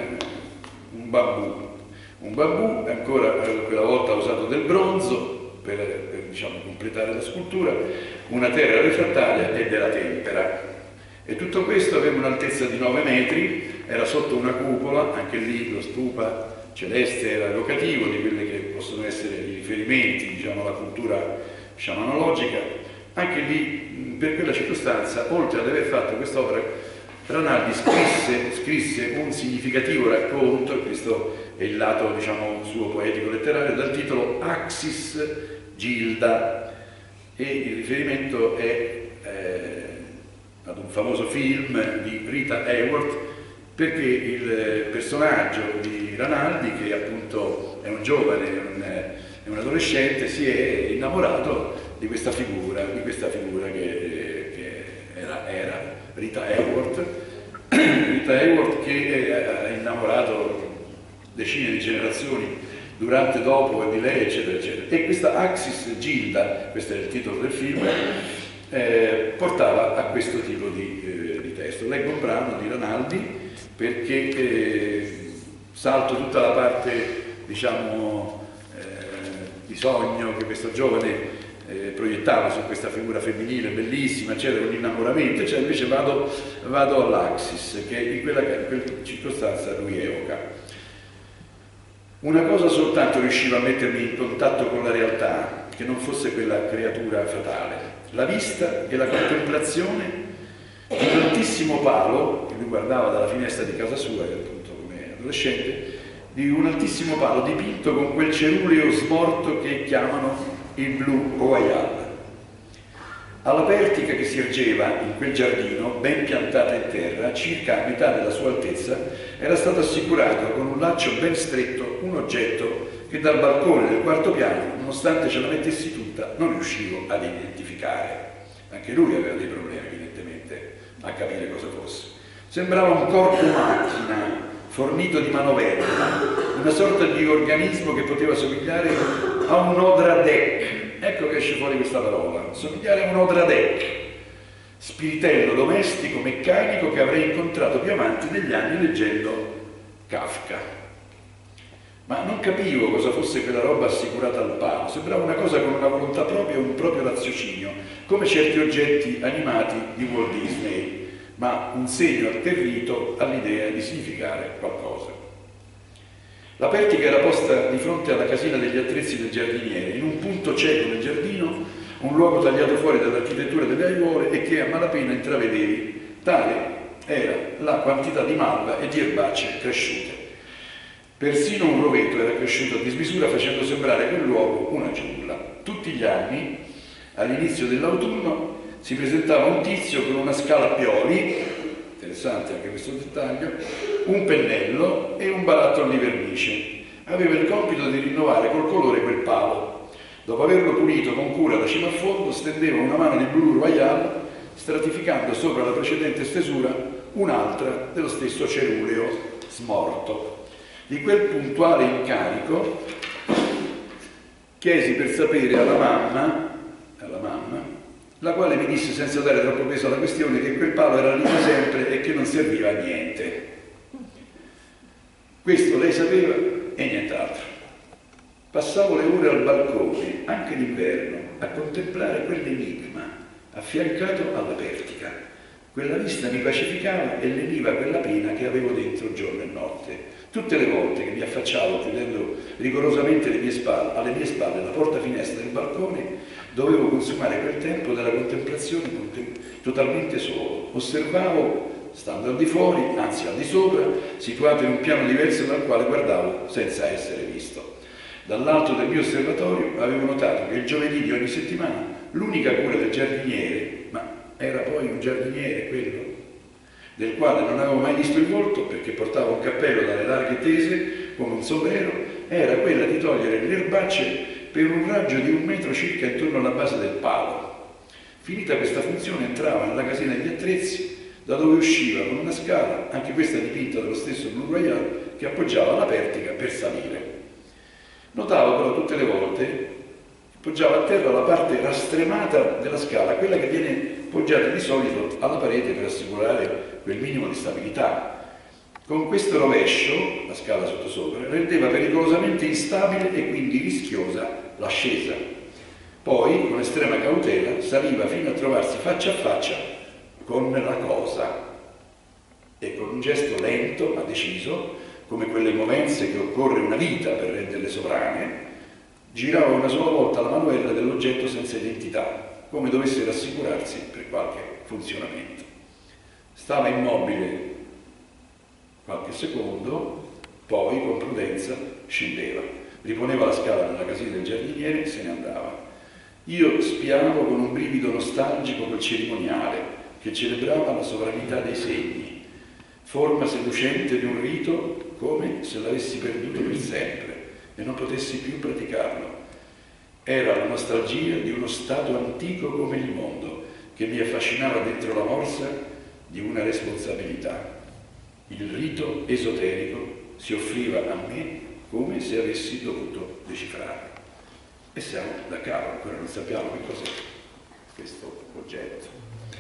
un bambù. Un bambù, ancora quella volta ha usato del bronzo per diciamo, completare la scultura, una terra refrattaria e della tempera. E tutto questo aveva un'altezza di 9 metri, era sotto una cupola, anche lì lo stupa celeste era evocativo di quelle che possono essere i riferimenti, diciamo, alla cultura sciamanologica. Anche lì, per quella circostanza, oltre ad aver fatto quest'opera, Ranaldi scrisse un significativo racconto, e questo è il lato, diciamo, suo poetico-letterario, dal titolo Axis Gilda, e il riferimento è ad un famoso film di Rita Hayworth, perché il personaggio di Ranaldi, che appunto è un giovane, è un adolescente, si è innamorato di questa figura che era Rita Hayworth, che ha innamorato decine di generazioni durante, dopo e di lei, eccetera, eccetera. E questa Axis Gilda, questo è il titolo del film, portava a questo tipo di testo. Leggo un brano di Ranaldi perché salto tutta la parte, diciamo, di sogno che questo giovane proiettava su questa figura femminile bellissima, eccetera, un innamoramento, cioè invece vado all'Axis, che in quella circostanza lui evoca. Una cosa soltanto riusciva a mettermi in contatto con la realtà, che non fosse quella creatura fatale: la vista e la contemplazione di un altissimo palo, che lui guardava dalla finestra di casa sua, appunto come adolescente, di un altissimo palo dipinto con quel ceruleo smorto che chiamano il Blue Royal. Alla pertica che si ergeva in quel giardino, ben piantata in terra, circa a metà della sua altezza, era stato assicurato con un laccio ben stretto un oggetto che dal balcone del quarto piano, nonostante ce la mettessi tutta, non riuscivo ad identificare. Anche lui aveva dei problemi, evidentemente, a capire cosa fosse. Sembrava un corpo macchina, fornito di manovelle, una sorta di organismo che poteva somigliare a un odradec. Ecco che esce fuori questa parola, somigliare a un odradec, spiritello domestico, meccanico che avrei incontrato più avanti negli anni leggendo Kafka. Ma non capivo cosa fosse quella roba assicurata al palo, sembrava una cosa con una volontà propria e un proprio raziocinio, come certi oggetti animati di Walt Disney, ma un segno atterrito all'idea di significare qualcosa. La pertica era posta di fronte alla casina degli attrezzi del giardiniere, in un punto cieco del giardino, un luogo tagliato fuori dall'architettura delle aiuole e che a malapena intravedevi. Tale era la quantità di malva e di erbacce cresciute. Persino un rovetto era cresciuto a dismisura, facendo sembrare quel luogo una giungla. Tutti gli anni, all'inizio dell'autunno, si presentava un tizio con una scala a pioli, interessante anche questo dettaglio, un pennello e un barattolo di vernice. Aveva il compito di rinnovare col colore quel palo. Dopo averlo pulito con cura da cima a fondo, stendeva una mano di Blue Royale, stratificando sopra la precedente stesura un'altra dello stesso ceruleo smorto. Di quel puntuale incarico chiesi per sapere alla mamma, la quale mi disse senza dare troppo peso alla questione che quel palo era lì da sempre e che non serviva a niente. Questo lei sapeva e nient'altro. Passavo le ore al balcone, anche d'inverno, a contemplare quell'enigma affiancato alla pertica. Quella vista mi pacificava e leniva quella pena che avevo dentro giorno e notte. Tutte le volte che mi affacciavo chiudendo rigorosamente alle mie spalle la porta finestra del balcone, dovevo consumare quel tempo della contemplazione totalmente solo. Osservavo, stando al di fuori, anzi al di sopra, situato in un piano diverso dal quale guardavo senza essere visto. Dall'alto del mio osservatorio avevo notato che il giovedì di ogni settimana l'unica cura del giardiniere, ma era poi un giardiniere quello, del quale non avevo mai visto il volto perché portava un cappello dalle larghe tese come un sombrero, era quella di togliere le erbacce per un raggio di 1 metro circa intorno alla base del palo. Finita questa funzione entrava nella casina degli attrezzi, da dove usciva con una scala, anche questa dipinta dallo stesso Blue Royale, che appoggiava la pertica per salire. Notavo però tutte le volte che poggiava a terra la parte rastremata della scala, quella che viene poggiata di solito alla parete per assicurare quel minimo di stabilità. Con questo rovescio, la scala sottosopra, rendeva pericolosamente instabile e quindi rischiosa l'ascesa. Poi, con estrema cautela, saliva fino a trovarsi faccia a faccia con la cosa e con un gesto lento ma deciso, come quelle movenze che occorre una vita per renderle sovrane, girava una sola volta la manovella dell'oggetto senza identità, come dovesse rassicurarsi per qualche funzionamento. Stava immobile qualche secondo, poi con prudenza scendeva, riponeva la scala nella casina del giardiniere e se ne andava. Io spiavo con un brivido nostalgico quel cerimoniale che celebrava la sovranità dei segni, forma seducente di un rito come se l'avessi perduto per sempre e non potessi più praticarlo. Era la nostalgia di uno stato antico come il mondo che mi affascinava dentro la morsa di una responsabilità. Il rito esoterico si offriva a me come se avessi dovuto decifrarlo. E siamo da capo, ancora non sappiamo che cos'è questo oggetto.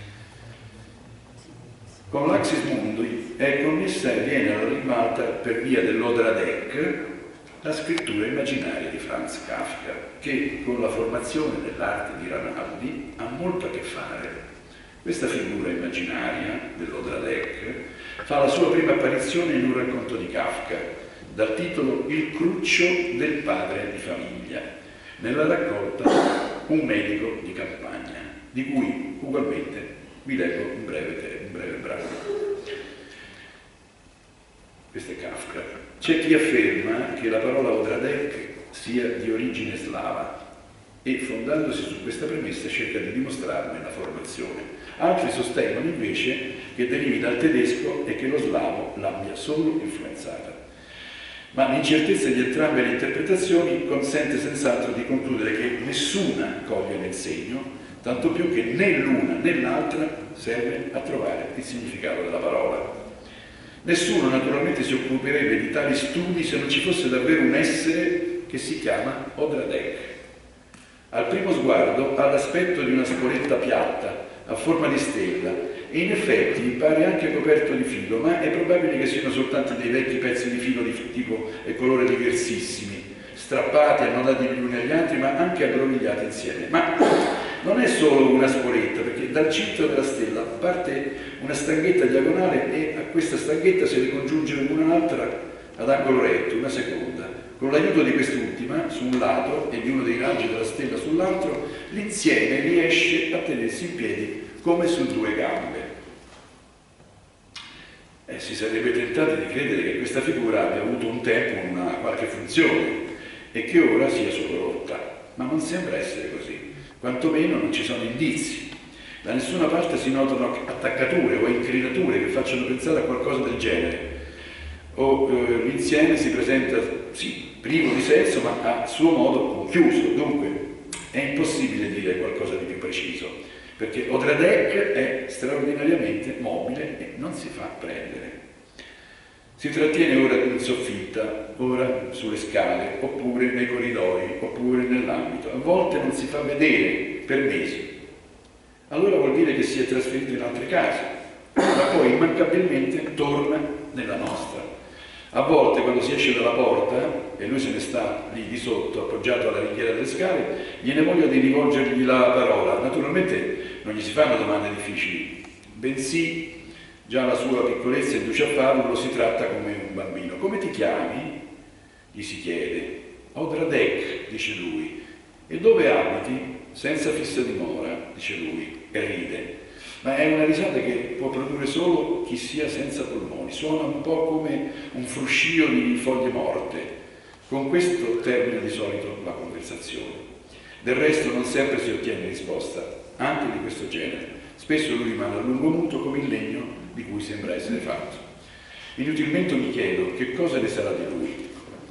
Con l'Axis Mundi è connessa e viene all'arrivata per via dell'Odradek la scrittura immaginaria di Franz Kafka, che con la formazione dell'arte di Ranaldi ha molto a che fare. Questa figura immaginaria dell'Odradek fa la sua prima apparizione in un racconto di Kafka, dal titolo Il cruccio del padre di famiglia, nella raccolta Un medico di campagna, di cui ugualmente vi leggo un breve brano. Questo è Kafka. C'è chi afferma che la parola Odradek sia di origine slava e, fondandosi su questa premessa, cerca di dimostrarne la formazione. Altri sostengono invece che derivi dal tedesco e che lo slavo l'abbia solo influenzata. Ma l'incertezza di entrambe le interpretazioni consente senz'altro di concludere che nessuna coglie nel segno, tanto più che né l'una né l'altra serve a trovare il significato della parola. Nessuno naturalmente si occuperebbe di tali studi se non ci fosse davvero un essere che si chiama Odradek. Al primo sguardo ha l'aspetto di una spoletta piatta, a forma di stella, e in effetti pare anche coperto di filo, ma è probabile che siano soltanto dei vecchi pezzi di filo di tipo e colore diversissimi, strappati, annodati gli uni agli altri, ma anche aggrovigliati insieme. Ma non è solo una spoletta, perché dal centro della stella parte una stanghetta diagonale e a questa stanghetta se ne congiunge un'altra ad angolo retto, una seconda. Con l'aiuto di quest'ultima, su un lato, e di uno dei raggi della stella sull'altro, l'insieme riesce a tenersi in piedi come su 2 gambe. si sarebbe tentati di credere che questa figura abbia avuto un tempo una qualche funzione e che ora sia solo rotta, ma non sembra essere così, quantomeno non ci sono indizi. Da nessuna parte si notano attaccature o incrinature che facciano pensare a qualcosa del genere. L'insieme si presenta, sì, privo di senso, ma a suo modo conchiuso. Dunque è impossibile dire qualcosa di più preciso, perché Odradek è straordinariamente mobile e non si fa prendere. Si trattiene ora in soffitta, ora sulle scale, oppure nei corridoi, oppure nell'ambito. A volte non si fa vedere per mesi. Allora vuol dire che si è trasferito in altre case, ma poi immancabilmente torna nella nostra. A volte quando si esce dalla porta, e lui se ne sta lì di sotto, appoggiato alla ringhiera delle scale, viene voglia di rivolgergli la parola. Naturalmente non gli si fanno domande difficili, bensì già la sua piccolezza induce a farlo, lo si tratta come un bambino. Come ti chiami? Gli si chiede. Odradek, dice lui. E dove abiti? Senza fissa dimora, dice lui, e ride. Ma è una risata che può produrre solo chi sia senza polmoni. Suona un po' come un fruscio di foglie morte. Con questo termina di solito la conversazione. Del resto non sempre si ottiene risposta, anche di questo genere. Spesso lui rimane a lungo muto come il legno di cui sembra essere fatto. Inutilmente mi chiedo che cosa ne sarà di lui.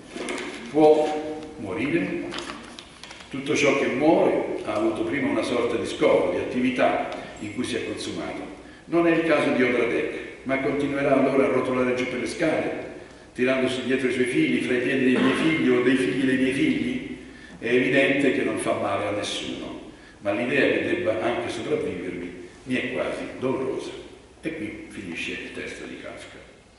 Può morire? Tutto ciò che muore ha avuto prima una sorta di scopo, di attività in cui si è consumato. Non è il caso di Odradek, ma continuerà allora a rotolare giù per le scale, tirandosi dietro i suoi figli, fra i piedi dei miei figli o dei figli dei miei figli. È evidente che non fa male a nessuno, ma l'idea che debba anche sopravvivermi mi è quasi dolorosa. E qui finisce il testo di Kafka.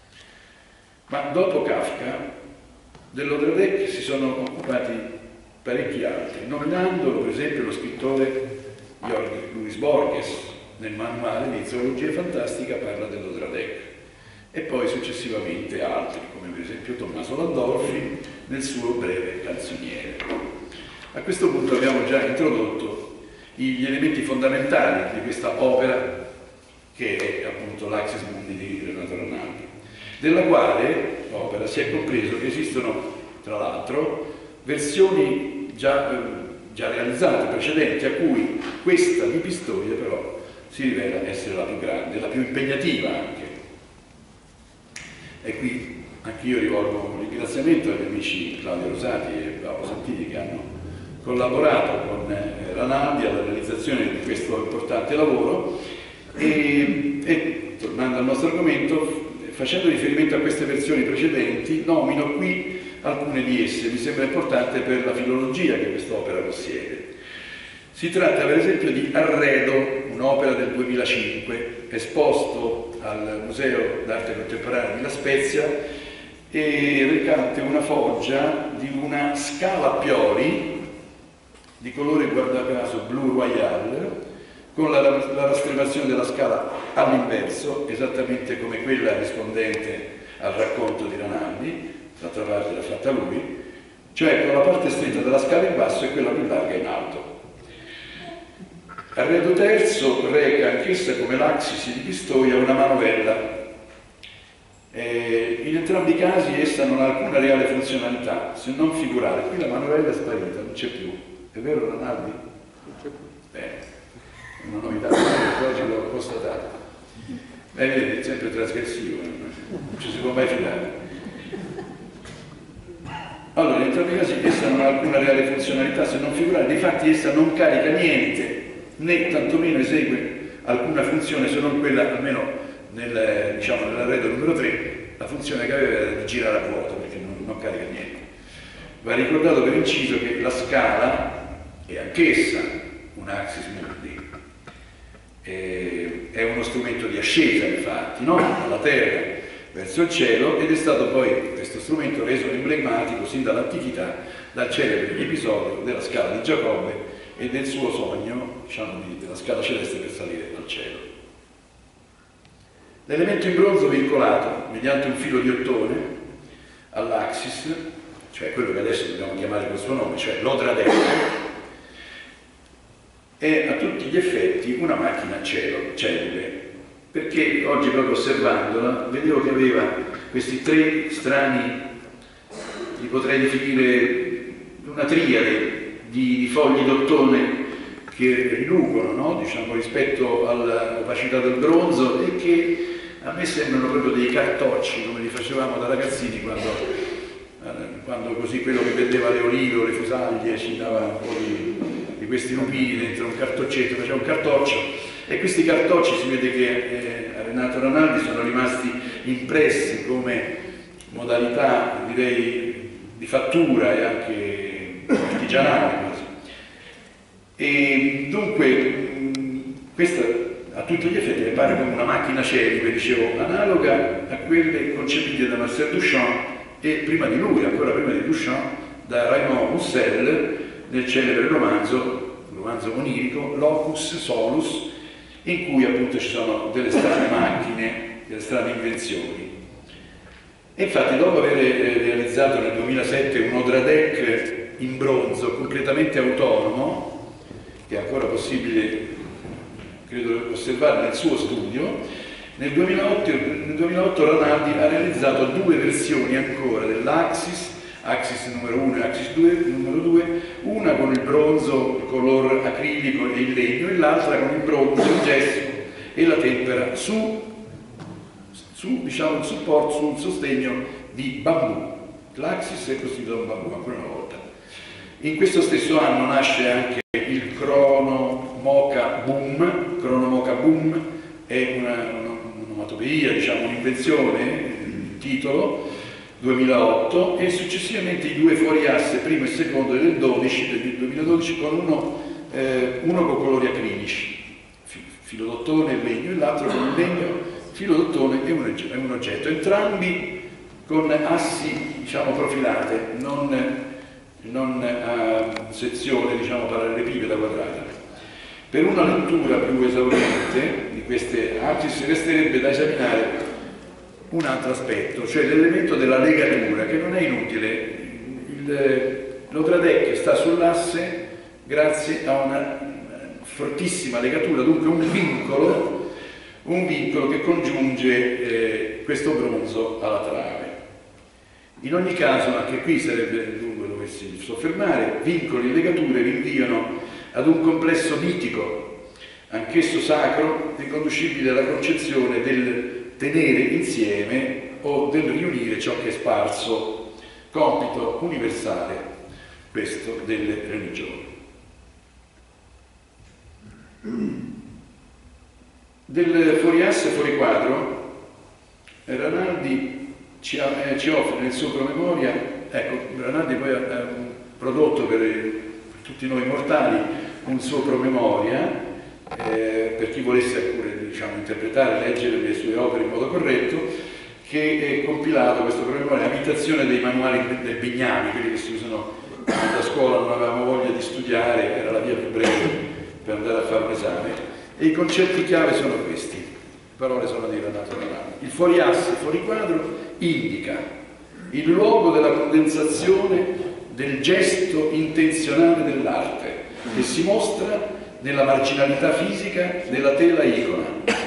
Ma dopo Kafka, dell'Odradek si sono occupati parecchi altri, nominandolo per esempio lo scrittore Jorg Louis Borges nel manuale di zoologia fantastica parla dell'Odradek, e poi successivamente altri, come per esempio Tommaso Landolfi nel suo breve canzoniere. A questo punto abbiamo già introdotto gli elementi fondamentali di questa opera, che è appunto l'Axis Mundi di Renato Ranaldi, della quale opera si è compreso che esistono, tra l'altro, versioni già realizzate, precedenti, a cui questa di Pistoia però si rivela essere la più grande, la più impegnativa anche. E qui anch'io rivolgo un ringraziamento agli amici Claudio Rosati e Paolo Santini che hanno collaborato con Ranaldi alla realizzazione di questo importante lavoro e tornando al nostro argomento, facendo riferimento a queste versioni precedenti, nomino qui alcune di esse, mi sembra importante per la filologia che quest'opera possiede. Si tratta per esempio di Arredo, un'opera del 2005, esposto al Museo d'Arte Contemporanea di La Spezia e recante una foggia di una scala a pioli di colore, guarda caso, blu royale, con la rastremazione della scala all'inverso, esattamente come quella rispondente al racconto di Ranaldi, d'altra parte l'ha fatta lui, cioè con la parte stretta della scala in basso e quella più larga in alto. Arredo terzo reca anch'essa come l'Axis di Pistoia una manovella. In entrambi i casi essa non ha alcuna reale funzionalità, se non figurare. Qui la manovella è sparita, non c'è più. È vero Ranaldi? Non c'è più. Bene, è una novità, oggi l'ho constatato. Vedete, è sempre trasgressivo, non ci si può mai fidare. Allora, in entrambi i casi essa non ha alcuna reale funzionalità, se non figurare. Difatti essa non carica niente, né tantomeno esegue alcuna funzione, se non quella, almeno nell'arredo numero 3, la funzione che aveva era di girare a vuoto, perché non carica niente. Va ricordato per inciso che la scala è anch'essa un Axis Mundi, è uno strumento di ascesa, infatti, no? Dalla terra verso il cielo, ed è stato poi questo strumento reso emblematico sin dall'antichità dal celebre episodio della scala di Giacobbe e del suo sogno, diciamo, della scala celeste per salire al cielo. L'elemento in bronzo vincolato mediante un filo di ottone all'Axis, cioè quello che adesso dobbiamo chiamare col suo nome, cioè l'Odradek, è a tutti gli effetti una macchina cellule. perché oggi proprio osservandola vedevo che aveva questi 3 strani, li potrei definire una triade di fogli d'ottone che rilucono, no? Diciamo, rispetto all'opacità del bronzo, e che a me sembrano proprio dei cartocci, come li facevamo da ragazzini quando così quello che vendeva le olive o le fusaglie ci dava un po' di questi lupini dentro un cartoccetto, faceva un cartoccio, e questi cartocci si vede che a Renato Ranaldi sono rimasti impressi come modalità, direi, di fattura e anche artigianale quasi. E dunque questa a tutti gli effetti mi pare come una macchina celibe, dicevo, analoga a quelle concepite da Marcel Duchamp e prima di lui, ancora prima di Duchamp, da Raymond Roussel nel celebre romanzo onirico Locus Solus, in cui appunto ci sono delle strane macchine, delle strane invenzioni. E infatti, dopo aver realizzato nel 2007 un Odradec in bronzo completamente autonomo, che è ancora possibile, credo, osservare nel suo studio, nel 2008 Ranaldi ha realizzato 2 versioni ancora dell'Axis, Axis numero 1 e Axis numero 2, una con il bronzo color acrilico e in legno e l'altra con il bronzo in gesso e la tempera su diciamo, il supporto, sul sostegno di bambù. L'Axis è costituito da un bambù, ancora una volta. In questo stesso anno nasce anche il Chrono Mocha Boom, è un'onomatopeia, diciamo un'invenzione, il titolo, 2008, e successivamente i 2 fuoriasse, primo e secondo del 2012, con uno con colori acrilici, filo d'ottone e legno, e l'altro con il legno, filo d'ottone e un oggetto, entrambi con assi, diciamo, profilate, non a sezione, diciamo, parallelepipeda quadrata. Per una lettura più esauriente di queste axis resterebbe da esaminare un altro aspetto, cioè l'elemento della legatura, che non è inutile. L'Odradec sta sull'asse grazie a una fortissima legatura, dunque un vincolo che congiunge questo bronzo alla trave. In ogni caso, anche qui sarebbe lungo dovessi soffermare, vincoli e legature rinviano ad un complesso mitico, anch'esso sacro, riconducibile alla concezione del tenere insieme o del riunire ciò che è sparso, compito universale questo delle religioni. Del fuoriasse fuori quadro, Ranaldi ci offre nel suo promemoria, ecco, Ranaldi poi ha prodotto per tutti noi mortali un suo promemoria, per chi volesse pure, diciamo, interpretare, leggere le sue opere in modo corretto, che è compilato questo promemoria a imitazione dei manuali del Bignami, quelli che si usano da scuola, non avevamo voglia di studiare, era la via più breve per andare a fare un esame, e i concetti chiave sono questi, parole sono di Renato Ranaldi. Il fuoriasse fuori quadro indica il luogo della condensazione del gesto intenzionale dell'arte, che si mostra nella marginalità fisica della tela icona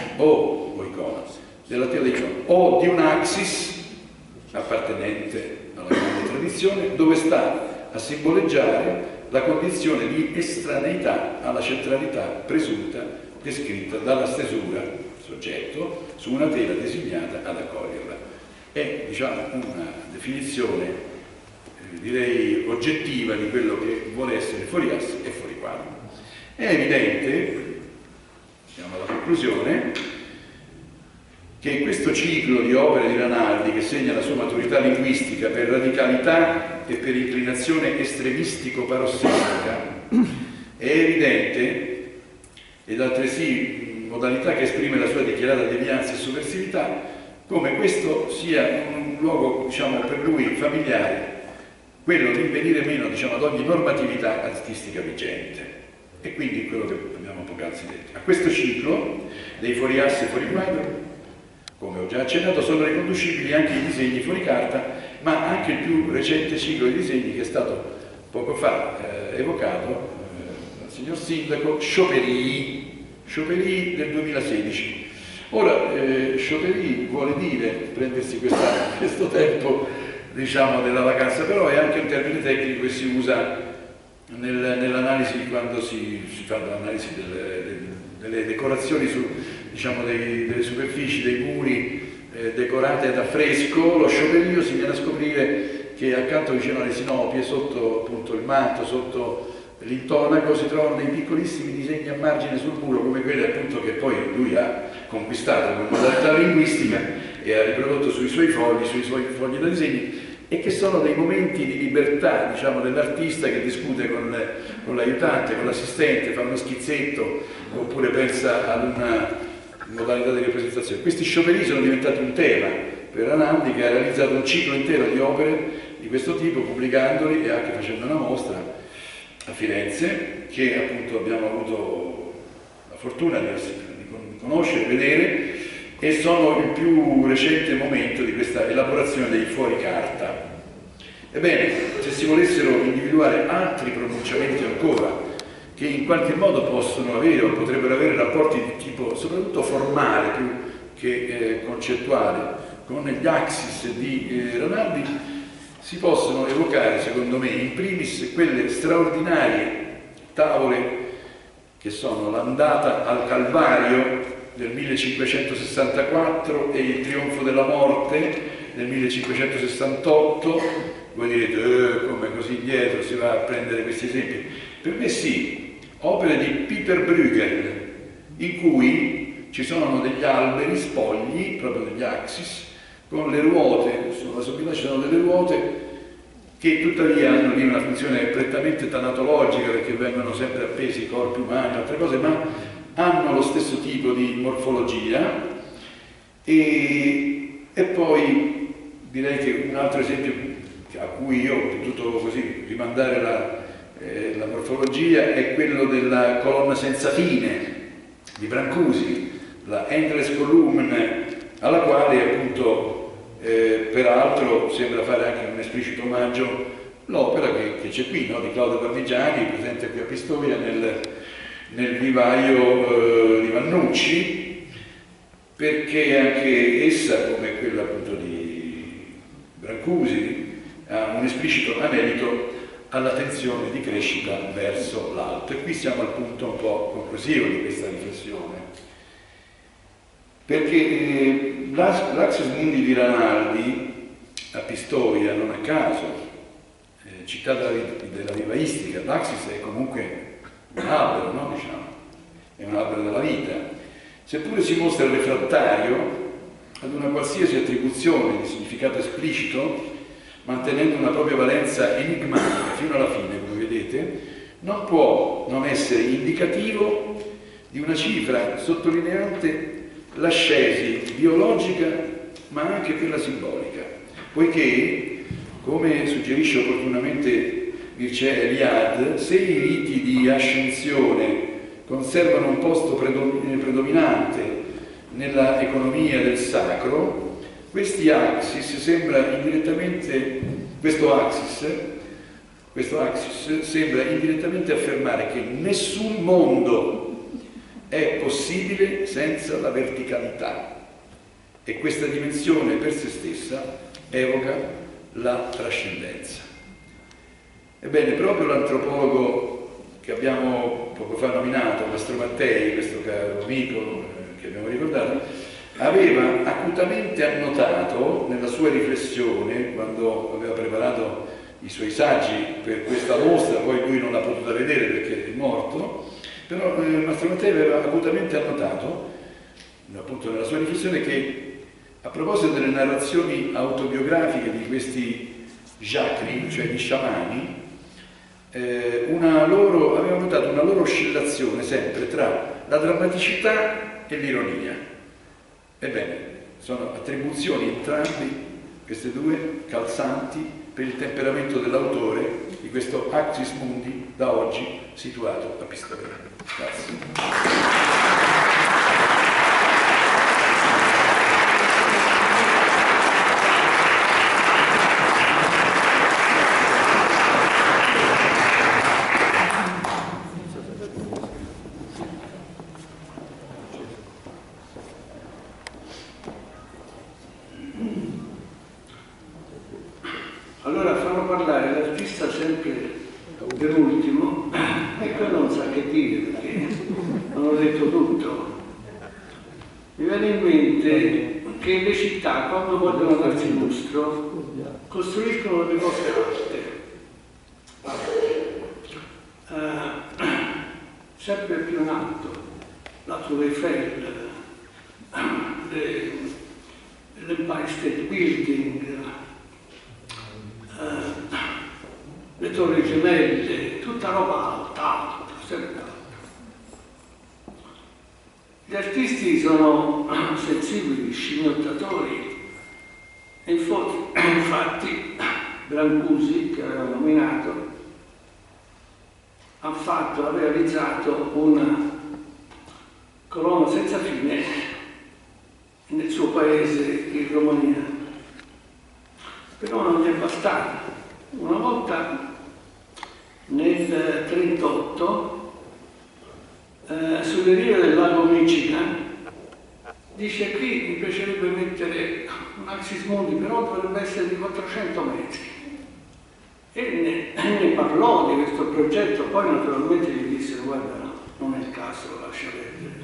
o di un axis appartenente alla grande tradizione, dove sta a simboleggiare la condizione di estraneità alla centralità presunta descritta dalla stesura soggetto su una tela designata ad accoglierla. È, diciamo, una definizione direi oggettiva di quello che vuole essere fuoriasse e fuori quadro. È evidente, siamo alla conclusione, che questo ciclo di opere di Ranaldi, che segna la sua maturità linguistica per radicalità e per inclinazione estremistico-parossistica, è evidente ed altresì modalità che esprime la sua dichiarata devianza e sovversività, come questo sia un luogo, diciamo, per lui familiare, quello di venire meno, diciamo, ad ogni normatività artistica vigente, e quindi quello che abbiamo poc'anzi detto. A questo ciclo dei fuoriasse e fuori quadro, come ho già accennato, sono riconducibili anche i disegni fuori carta, ma anche il più recente ciclo di disegni che è stato poco fa evocato dal signor Sindaco, Scioperi del 2016. Ora, scioperi vuole dire prendersi questo tempo, diciamo, della vacanza, però è anche un termine tecnico che si usa nell'analisi, quando si fa l'analisi delle decorazioni diciamo, delle superfici, dei muri decorate ad affresco. Lo scioperio si viene a scoprire che accanto, vicino alle sinopie, sotto appunto il manto, sotto l'intonaco, si trovano dei piccolissimi disegni a margine sul muro, come quelli appunto che poi lui ha conquistato con modalità linguistica e ha riprodotto sui suoi fogli da disegni, e che sono dei momenti di libertà, diciamo, dell'artista che discute con l'aiutante, con l'assistente, fa uno schizzetto oppure pensa ad una modalità di rappresentazione. Questi scioperi sono diventati un tema per Ranaldi, che ha realizzato un ciclo intero di opere di questo tipo, pubblicandoli e anche facendo una mostra a Firenze, che appunto abbiamo avuto la fortuna di conoscere, vedere, e sono il più recente momento di questa elaborazione dei fuori carta. Ebbene, se si volessero individuare altri pronunciamenti ancora, che in qualche modo possono avere o potrebbero avere rapporti di tipo soprattutto formale più che concettuale con gli axis di Ranaldi, si possono evocare, secondo me, in primis quelle straordinarie tavole che sono l'Andata al Calvario del 1564 e il Trionfo della Morte del 1568. Voi direte, come così indietro si va a prendere questi esempi? Per me sì, opere di Peter Bruegel, in cui ci sono degli alberi spogli, proprio degli axis, con le ruote, sulla sommità ci sono delle ruote che tuttavia hanno lì una funzione prettamente tanatologica, perché vengono sempre appesi corpi umani e altre cose, ma hanno lo stesso tipo di morfologia. E poi direi che un altro esempio a cui io ho potuto così rimandare la morfologia è quello della colonna senza fine di Brancusi, la Endless Column, alla quale appunto peraltro sembra fare anche un esplicito omaggio l'opera che c'è qui, no? Di Claudio Parmigiani, presente qui a Pistoia nel vivaio di Vannucci, perché anche essa, come quella appunto di Brancusi, ha un esplicito anelito alla tensione di crescita verso l'alto. E qui siamo al punto un po' conclusivo di questa riflessione, perché l'Axis Mundi di Ranaldi a Pistoia, non a caso, città della vivaistica, l'Axis è comunque un albero, no? Diciamo, è un albero della vita, seppure si mostra refrattario ad una qualsiasi attribuzione di significato esplicito, mantenendo una propria valenza enigmatica fino alla fine, come vedete, non può non essere indicativo di una cifra sottolineante l'ascesi biologica ma anche quella simbolica, poiché, come suggerisce opportunamente Mircea Eliade, se i riti di ascensione conservano un posto predominante nella economia del sacro, questo axis sembra indirettamente affermare che nessun mondo è possibile senza la verticalità, e questa dimensione per se stessa evoca la trascendenza. Ebbene, proprio l'antropologo che abbiamo poco fa nominato, Mastro Mattei, questo caro amico che abbiamo ricordato, aveva acutamente annotato nella sua riflessione, quando aveva preparato i suoi saggi per questa mostra, poi lui non l'ha potuta vedere perché è morto, però Mastro Mattei aveva acutamente annotato, appunto nella sua riflessione, che a proposito delle narrazioni autobiografiche di questi jacri, cioè di sciamani, aveva notato una loro oscillazione sempre tra la drammaticità e l'ironia. Ebbene, sono attribuzioni entrambi, queste due, calzanti per il temperamento dell'autore di questo Axis Mundi, da oggi situato a Pistoia. Grazie. viene in mente che le città, quando vogliono darsi lustro, costruiscono delle cose alte, sempre più in alto, la Tour Eiffel, l'Empire State Building, le Torri Gemelle, tutta roba alta, sempre alta. Gli artisti sono sensibili, scimmiottatori, e infatti Brancusi, che aveva nominato, ha realizzato una colonna senza fine nel suo paese, in Romania. Però non gli è bastata. Una volta nel 1938, sulle rive del lago Michigan, dice: qui mi piacerebbe mettere un Axis Mundi, però dovrebbe essere di 400 metri. E ne parlò di questo progetto, poi naturalmente gli dissero: guarda, no, non è il caso, lascia perdere.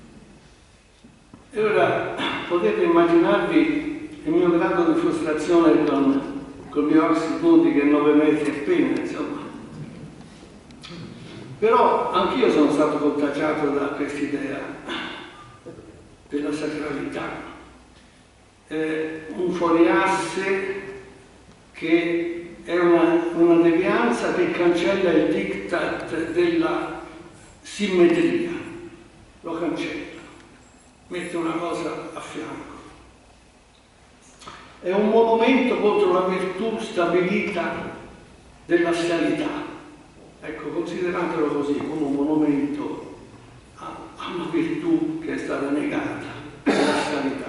E ora potete immaginarvi il mio grado di frustrazione con il mio Axis Mundi, che è 9 metri appena, insomma. Però anch'io sono stato contagiato da quest'idea della sacralità, un fuoriasse che è una devianza che cancella il diktat della simmetria, lo cancella, mette una cosa a fianco. È un monumento contro la virtù stabilita della sanità. Ecco, consideratelo così, come un monumento a una virtù che è stata negata, la sanità.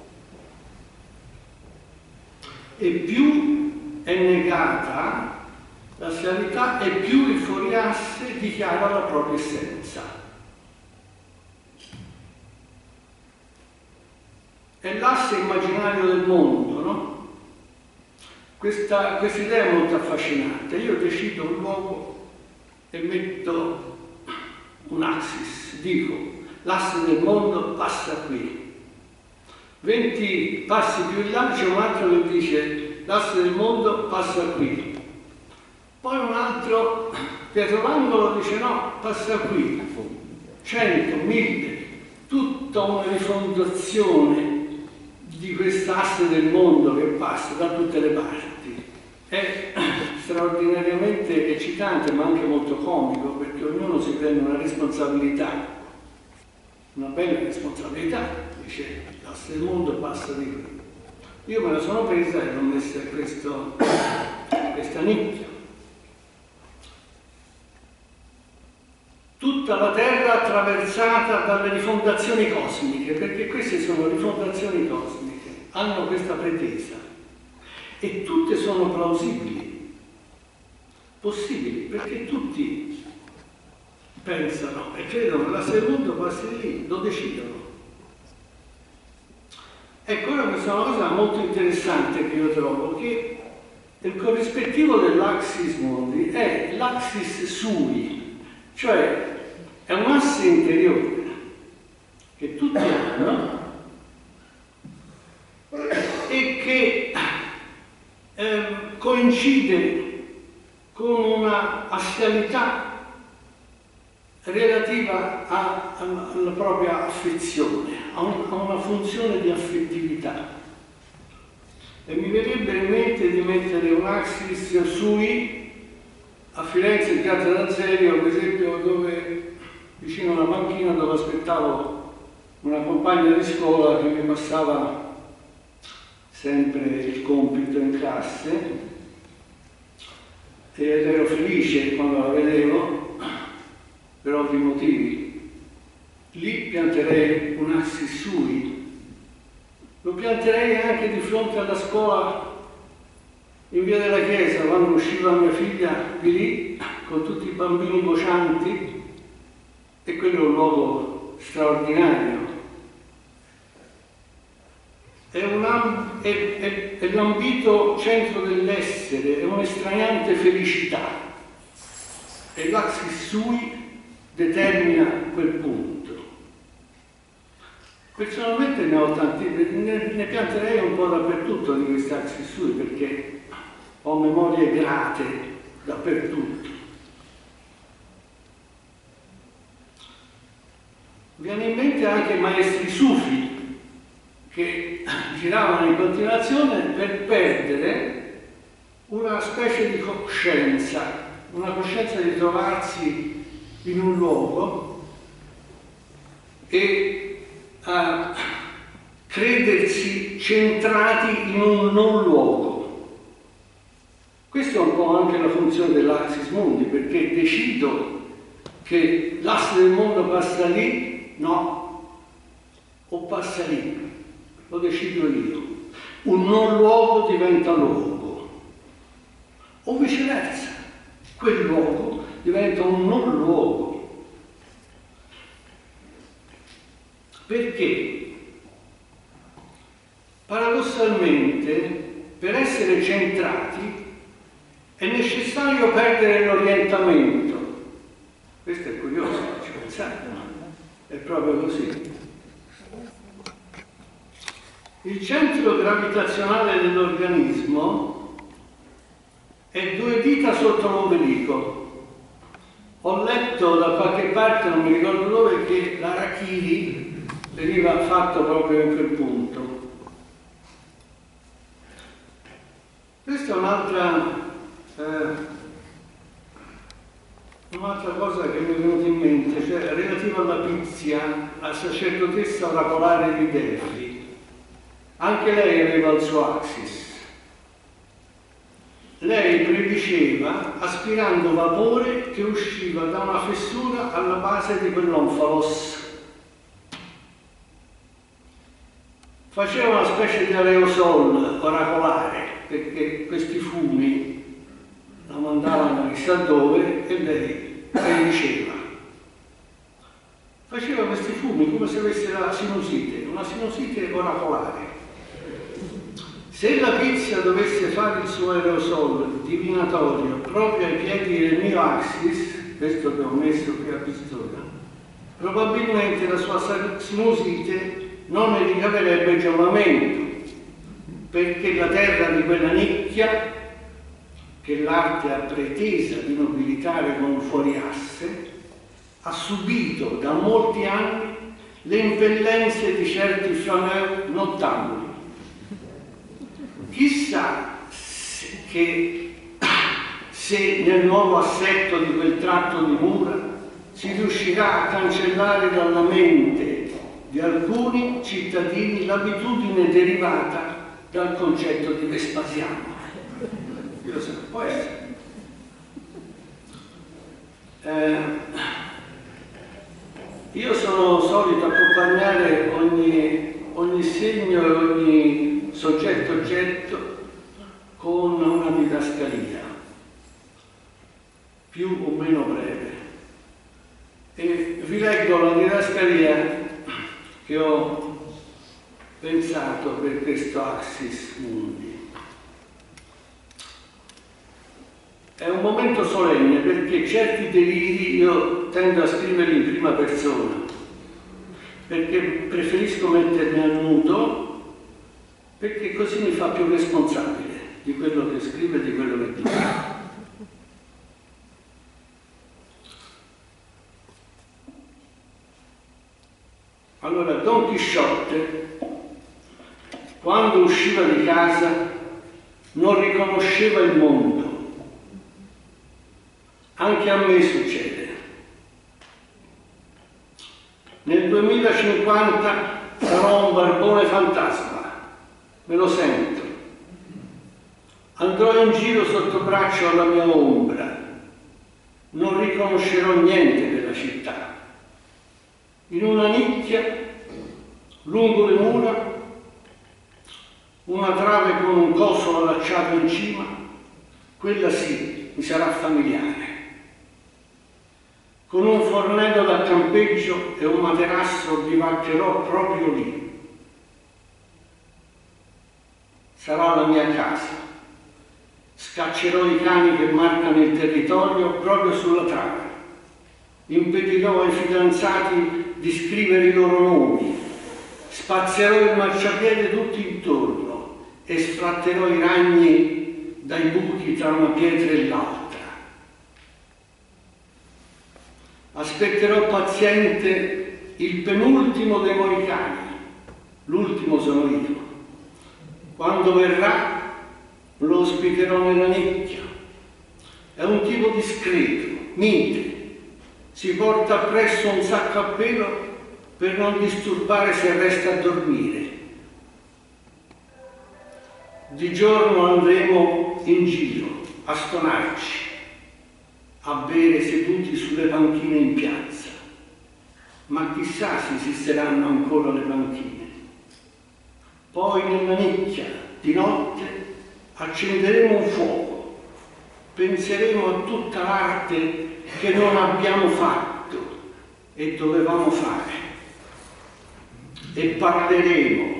E più è negata la sanità e più il fuoriasse dichiara la propria essenza. È l'asse immaginario del mondo, no? Questa idea è molto affascinante. Io decido un luogo e metto un axis, dico: l'asse del mondo passa qui. 20 passi più in là c'è un altro che dice: l'asse del mondo passa qui. Poi un altro dietro l'angolo dice: no, passa qui. 100, 1000, tutta una rifondazione di quest'asse del mondo che passa da tutte le parti. È straordinariamente eccitante, ma anche molto comico, perché ognuno si prende una responsabilità, una bella responsabilità. Dice: l'asse del mondo passa di qui. Io me la sono presa e l'ho messa in questa nicchia. Tutta la Terra attraversata dalle rifondazioni cosmiche, perché queste sono rifondazioni cosmiche, hanno questa pretesa. E tutte sono plausibili, possibili, perché tutti pensano e credono che l'asse del mondo passi lì, lo decidono. Ecco, ora questa è una cosa molto interessante che io trovo, che il corrispettivo dell'Axis Mundi è l'Axis Sui, cioè è un asse interiore che tutti hanno e che coincide con una assialità relativa alla propria affezione, a una funzione di affettività. E mi verrebbe in mente di mettere un axis sui a Firenze, in piazza d'Azerio, per esempio, dove vicino a una panchina dove aspettavo una compagna di scuola che mi passava sempre il compito in classe, ed ero felice quando la vedevo, per ovvi motivi. Lì pianterei un axis sui, lo pianterei anche di fronte alla scuola in via della Chiesa, quando usciva mia figlia di lì con tutti i bambini vocianti, e quello è un luogo straordinario. È l'ambito centro dell'essere, è un'estraniante felicità, e l'Axis Sui determina quel punto. Personalmente ne ho tanti, ne pianterei un po' dappertutto di questi Axis Sui, perché ho memorie grate dappertutto. Viene in mente anche maestri sufi che giravano in continuazione per perdere una specie di coscienza, una coscienza di trovarsi in un luogo e a credersi centrati in un non luogo. Questa è un po' anche la funzione dell'Axis Mundi, perché decido che l'asse del mondo passa lì, no, o passa lì, lo decido io. Un non luogo diventa luogo, o viceversa, quel luogo diventa un non luogo. Perché? Paradossalmente, per essere centrati è necessario perdere l'orientamento. Questo è curioso, ci pensate, no? È proprio così. Il centro gravitazionale dell'organismo è 2 dita sotto l'ombelico. Ho letto da qualche parte, non mi ricordo dove, che l'Harakiri veniva fatto proprio in quel punto. Questa è un'altra cosa che mi è venuta in mente, cioè relativa alla Pizia, la sacerdotessa oracolare di Delfi. Anche lei aveva il suo Axis. Lei prediceva aspirando vapore che usciva da una fessura alla base di quell'onfalos. Faceva una specie di aerosol oracolare, perché questi fumi la mandavano chissà dove e lei diceva. Faceva questi fumi come se avesse la sinusite, una sinusite oracolare. Se la Pizia dovesse fare il suo aerosol divinatorio proprio ai piedi del mio Axis, questo che ho messo qui a pistola, probabilmente la sua sinusite non ne ricaverebbe giovamento, perché la terra di quella nicchia, che l'arte ha pretesa di nobilitare con un fuoriasse, ha subito da molti anni le impellenze di certi flaneur nottambuli. Chissà se nel nuovo assetto di quel tratto di mura si riuscirà a cancellare dalla mente di alcuni cittadini l'abitudine derivata dal concetto di Vespasiano. Io lo so, può essere. Io sono solito accompagnare ogni segno e ogni soggetto-oggetto con una didascalia, più o meno breve. E vi leggo la didascalia che ho pensato per questo Axis Mundi. È un momento solenne perché certi deliri io tendo a scriverli in prima persona, perché preferisco mettermi a nudo, perché così mi fa più responsabile di quello che scrivo e di quello che dico. Allora, Don Chisciotte, quando usciva di casa, non riconosceva il mondo. Anche a me succede. Nel 2050 sarò un barbone fantasma, me lo sento. Andrò in giro sotto braccio alla mia ombra, non riconoscerò niente della città. In una nicchia, lungo le mura, una trave con un coso allacciato in cima, quella sì, mi sarà familiare. Con un fornello da campeggio e un materasso bivaccherò proprio lì. Sarà la mia casa. Scaccerò i cani che marcano il territorio proprio sulla trave. Impedirò ai fidanzati di scrivere i loro nomi. Spazzerò il marciapiede tutto intorno e sfratterò i ragni dai buchi tra una pietra e l'altra. Aspetterò paziente il penultimo dei moicani, l'ultimo sono io. Quando verrà lo ospiterò nella nicchia. È un tipo discreto, mite, si porta appresso un sacco a pelo per non disturbare se resta a dormire. Di giorno andremo in giro a stonarci, a bere seduti sulle panchine in piazza, ma chissà se esisteranno ancora le panchine. Poi nella nicchia, di notte, accenderemo un fuoco, penseremo a tutta l'arte che non abbiamo fatto e dovevamo fare. E parleremo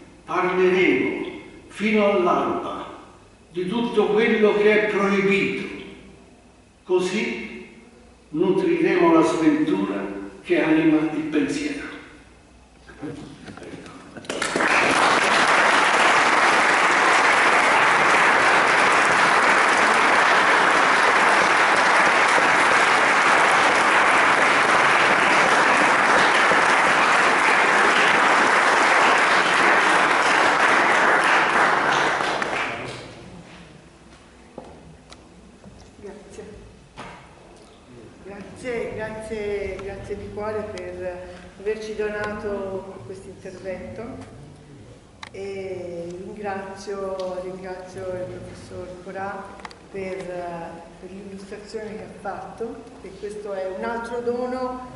fino all'alba di tutto quello che è proibito. Così nutriremo la sventura che anima il pensiero. Grazie di cuore per averci donato questo intervento e ringrazio il professor Corà per l'illustrazione che ha fatto, e questo è un altro dono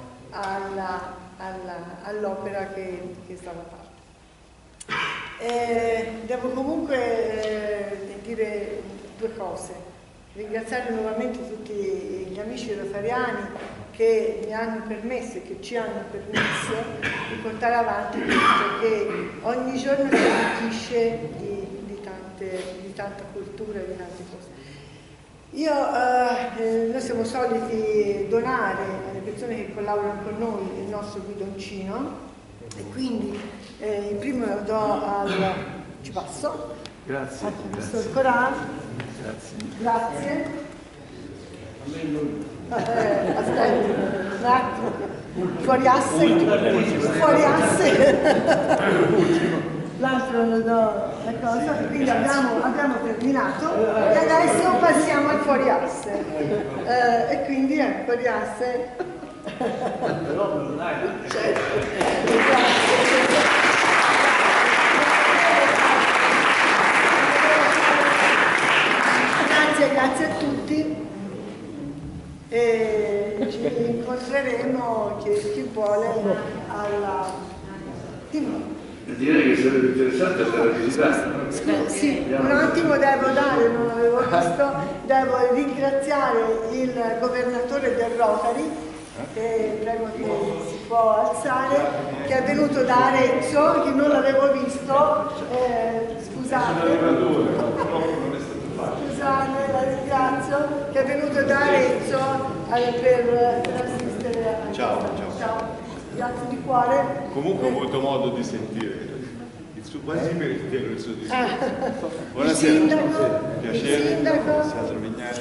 all'opera che è stata fatta. Devo comunque dire due cose. Ringraziare nuovamente tutti gli amici rotariani che mi hanno permesso e che ci hanno permesso di portare avanti questo che ogni giorno si arricchisce di tanta cultura e di tante cose. Noi siamo soliti donare alle persone che collaborano con noi il nostro guidoncino, e quindi il primo lo do al... ci passo. Grazie. Al professor Corà. Grazie. Aspetti, un attimo. Fuori asse. L'altro lo do la cosa, quindi abbiamo terminato e adesso passiamo al fuori asse. E quindi fuori asse. Grazie a tutti e ci incontreremo, chi vuole, alla... Direi che sarebbe interessante andare a visitare. Sì, un attimo devo dare, non l'avevo visto, devo ringraziare il governatore del Rotary, che prego che si può alzare, che è venuto da Arezzo, che non l'avevo visto, scusate, la ringrazio, che è venuto da Arezzo per assistere a... Ciao. Grazie di cuore. Comunque ho avuto modo di sentire quasi per intero il suo discorso. Buonasera. Il Piacere. sindaco. Teatro Vignali,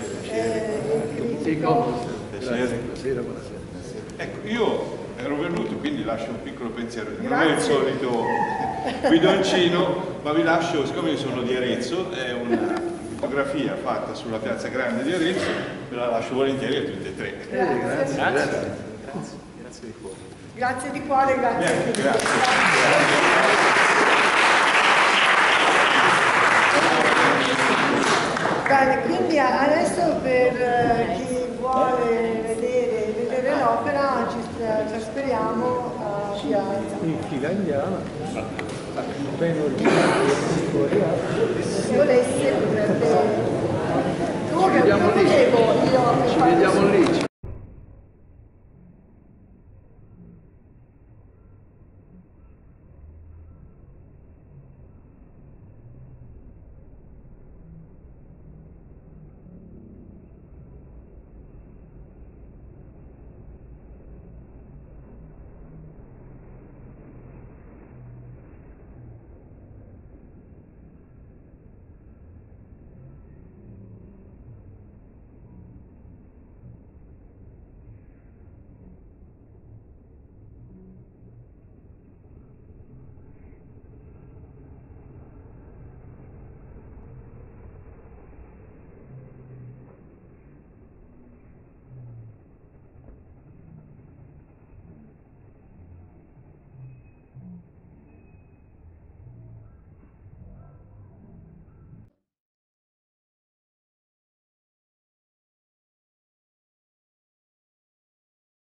Piacere. buonasera. Ecco, io ero venuto, quindi lascio un piccolo pensiero. Non è il solito guidoncino, ma vi lascio, siccome io sono di Arezzo, è una fotografia fatta sulla piazza grande di Arezzo, ve la lascio volentieri a tutte e tre. Grazie Grazie di cuore. Grazie di cuore, grazie. Grazie. Bene, quindi adesso per chi vuole vedere l'opera ci trasferiamo a Piazza. In fila indiana, appena ordinato Se volesse potrebbe... Comunque, Ci vediamo lì. Ci vediamo lì.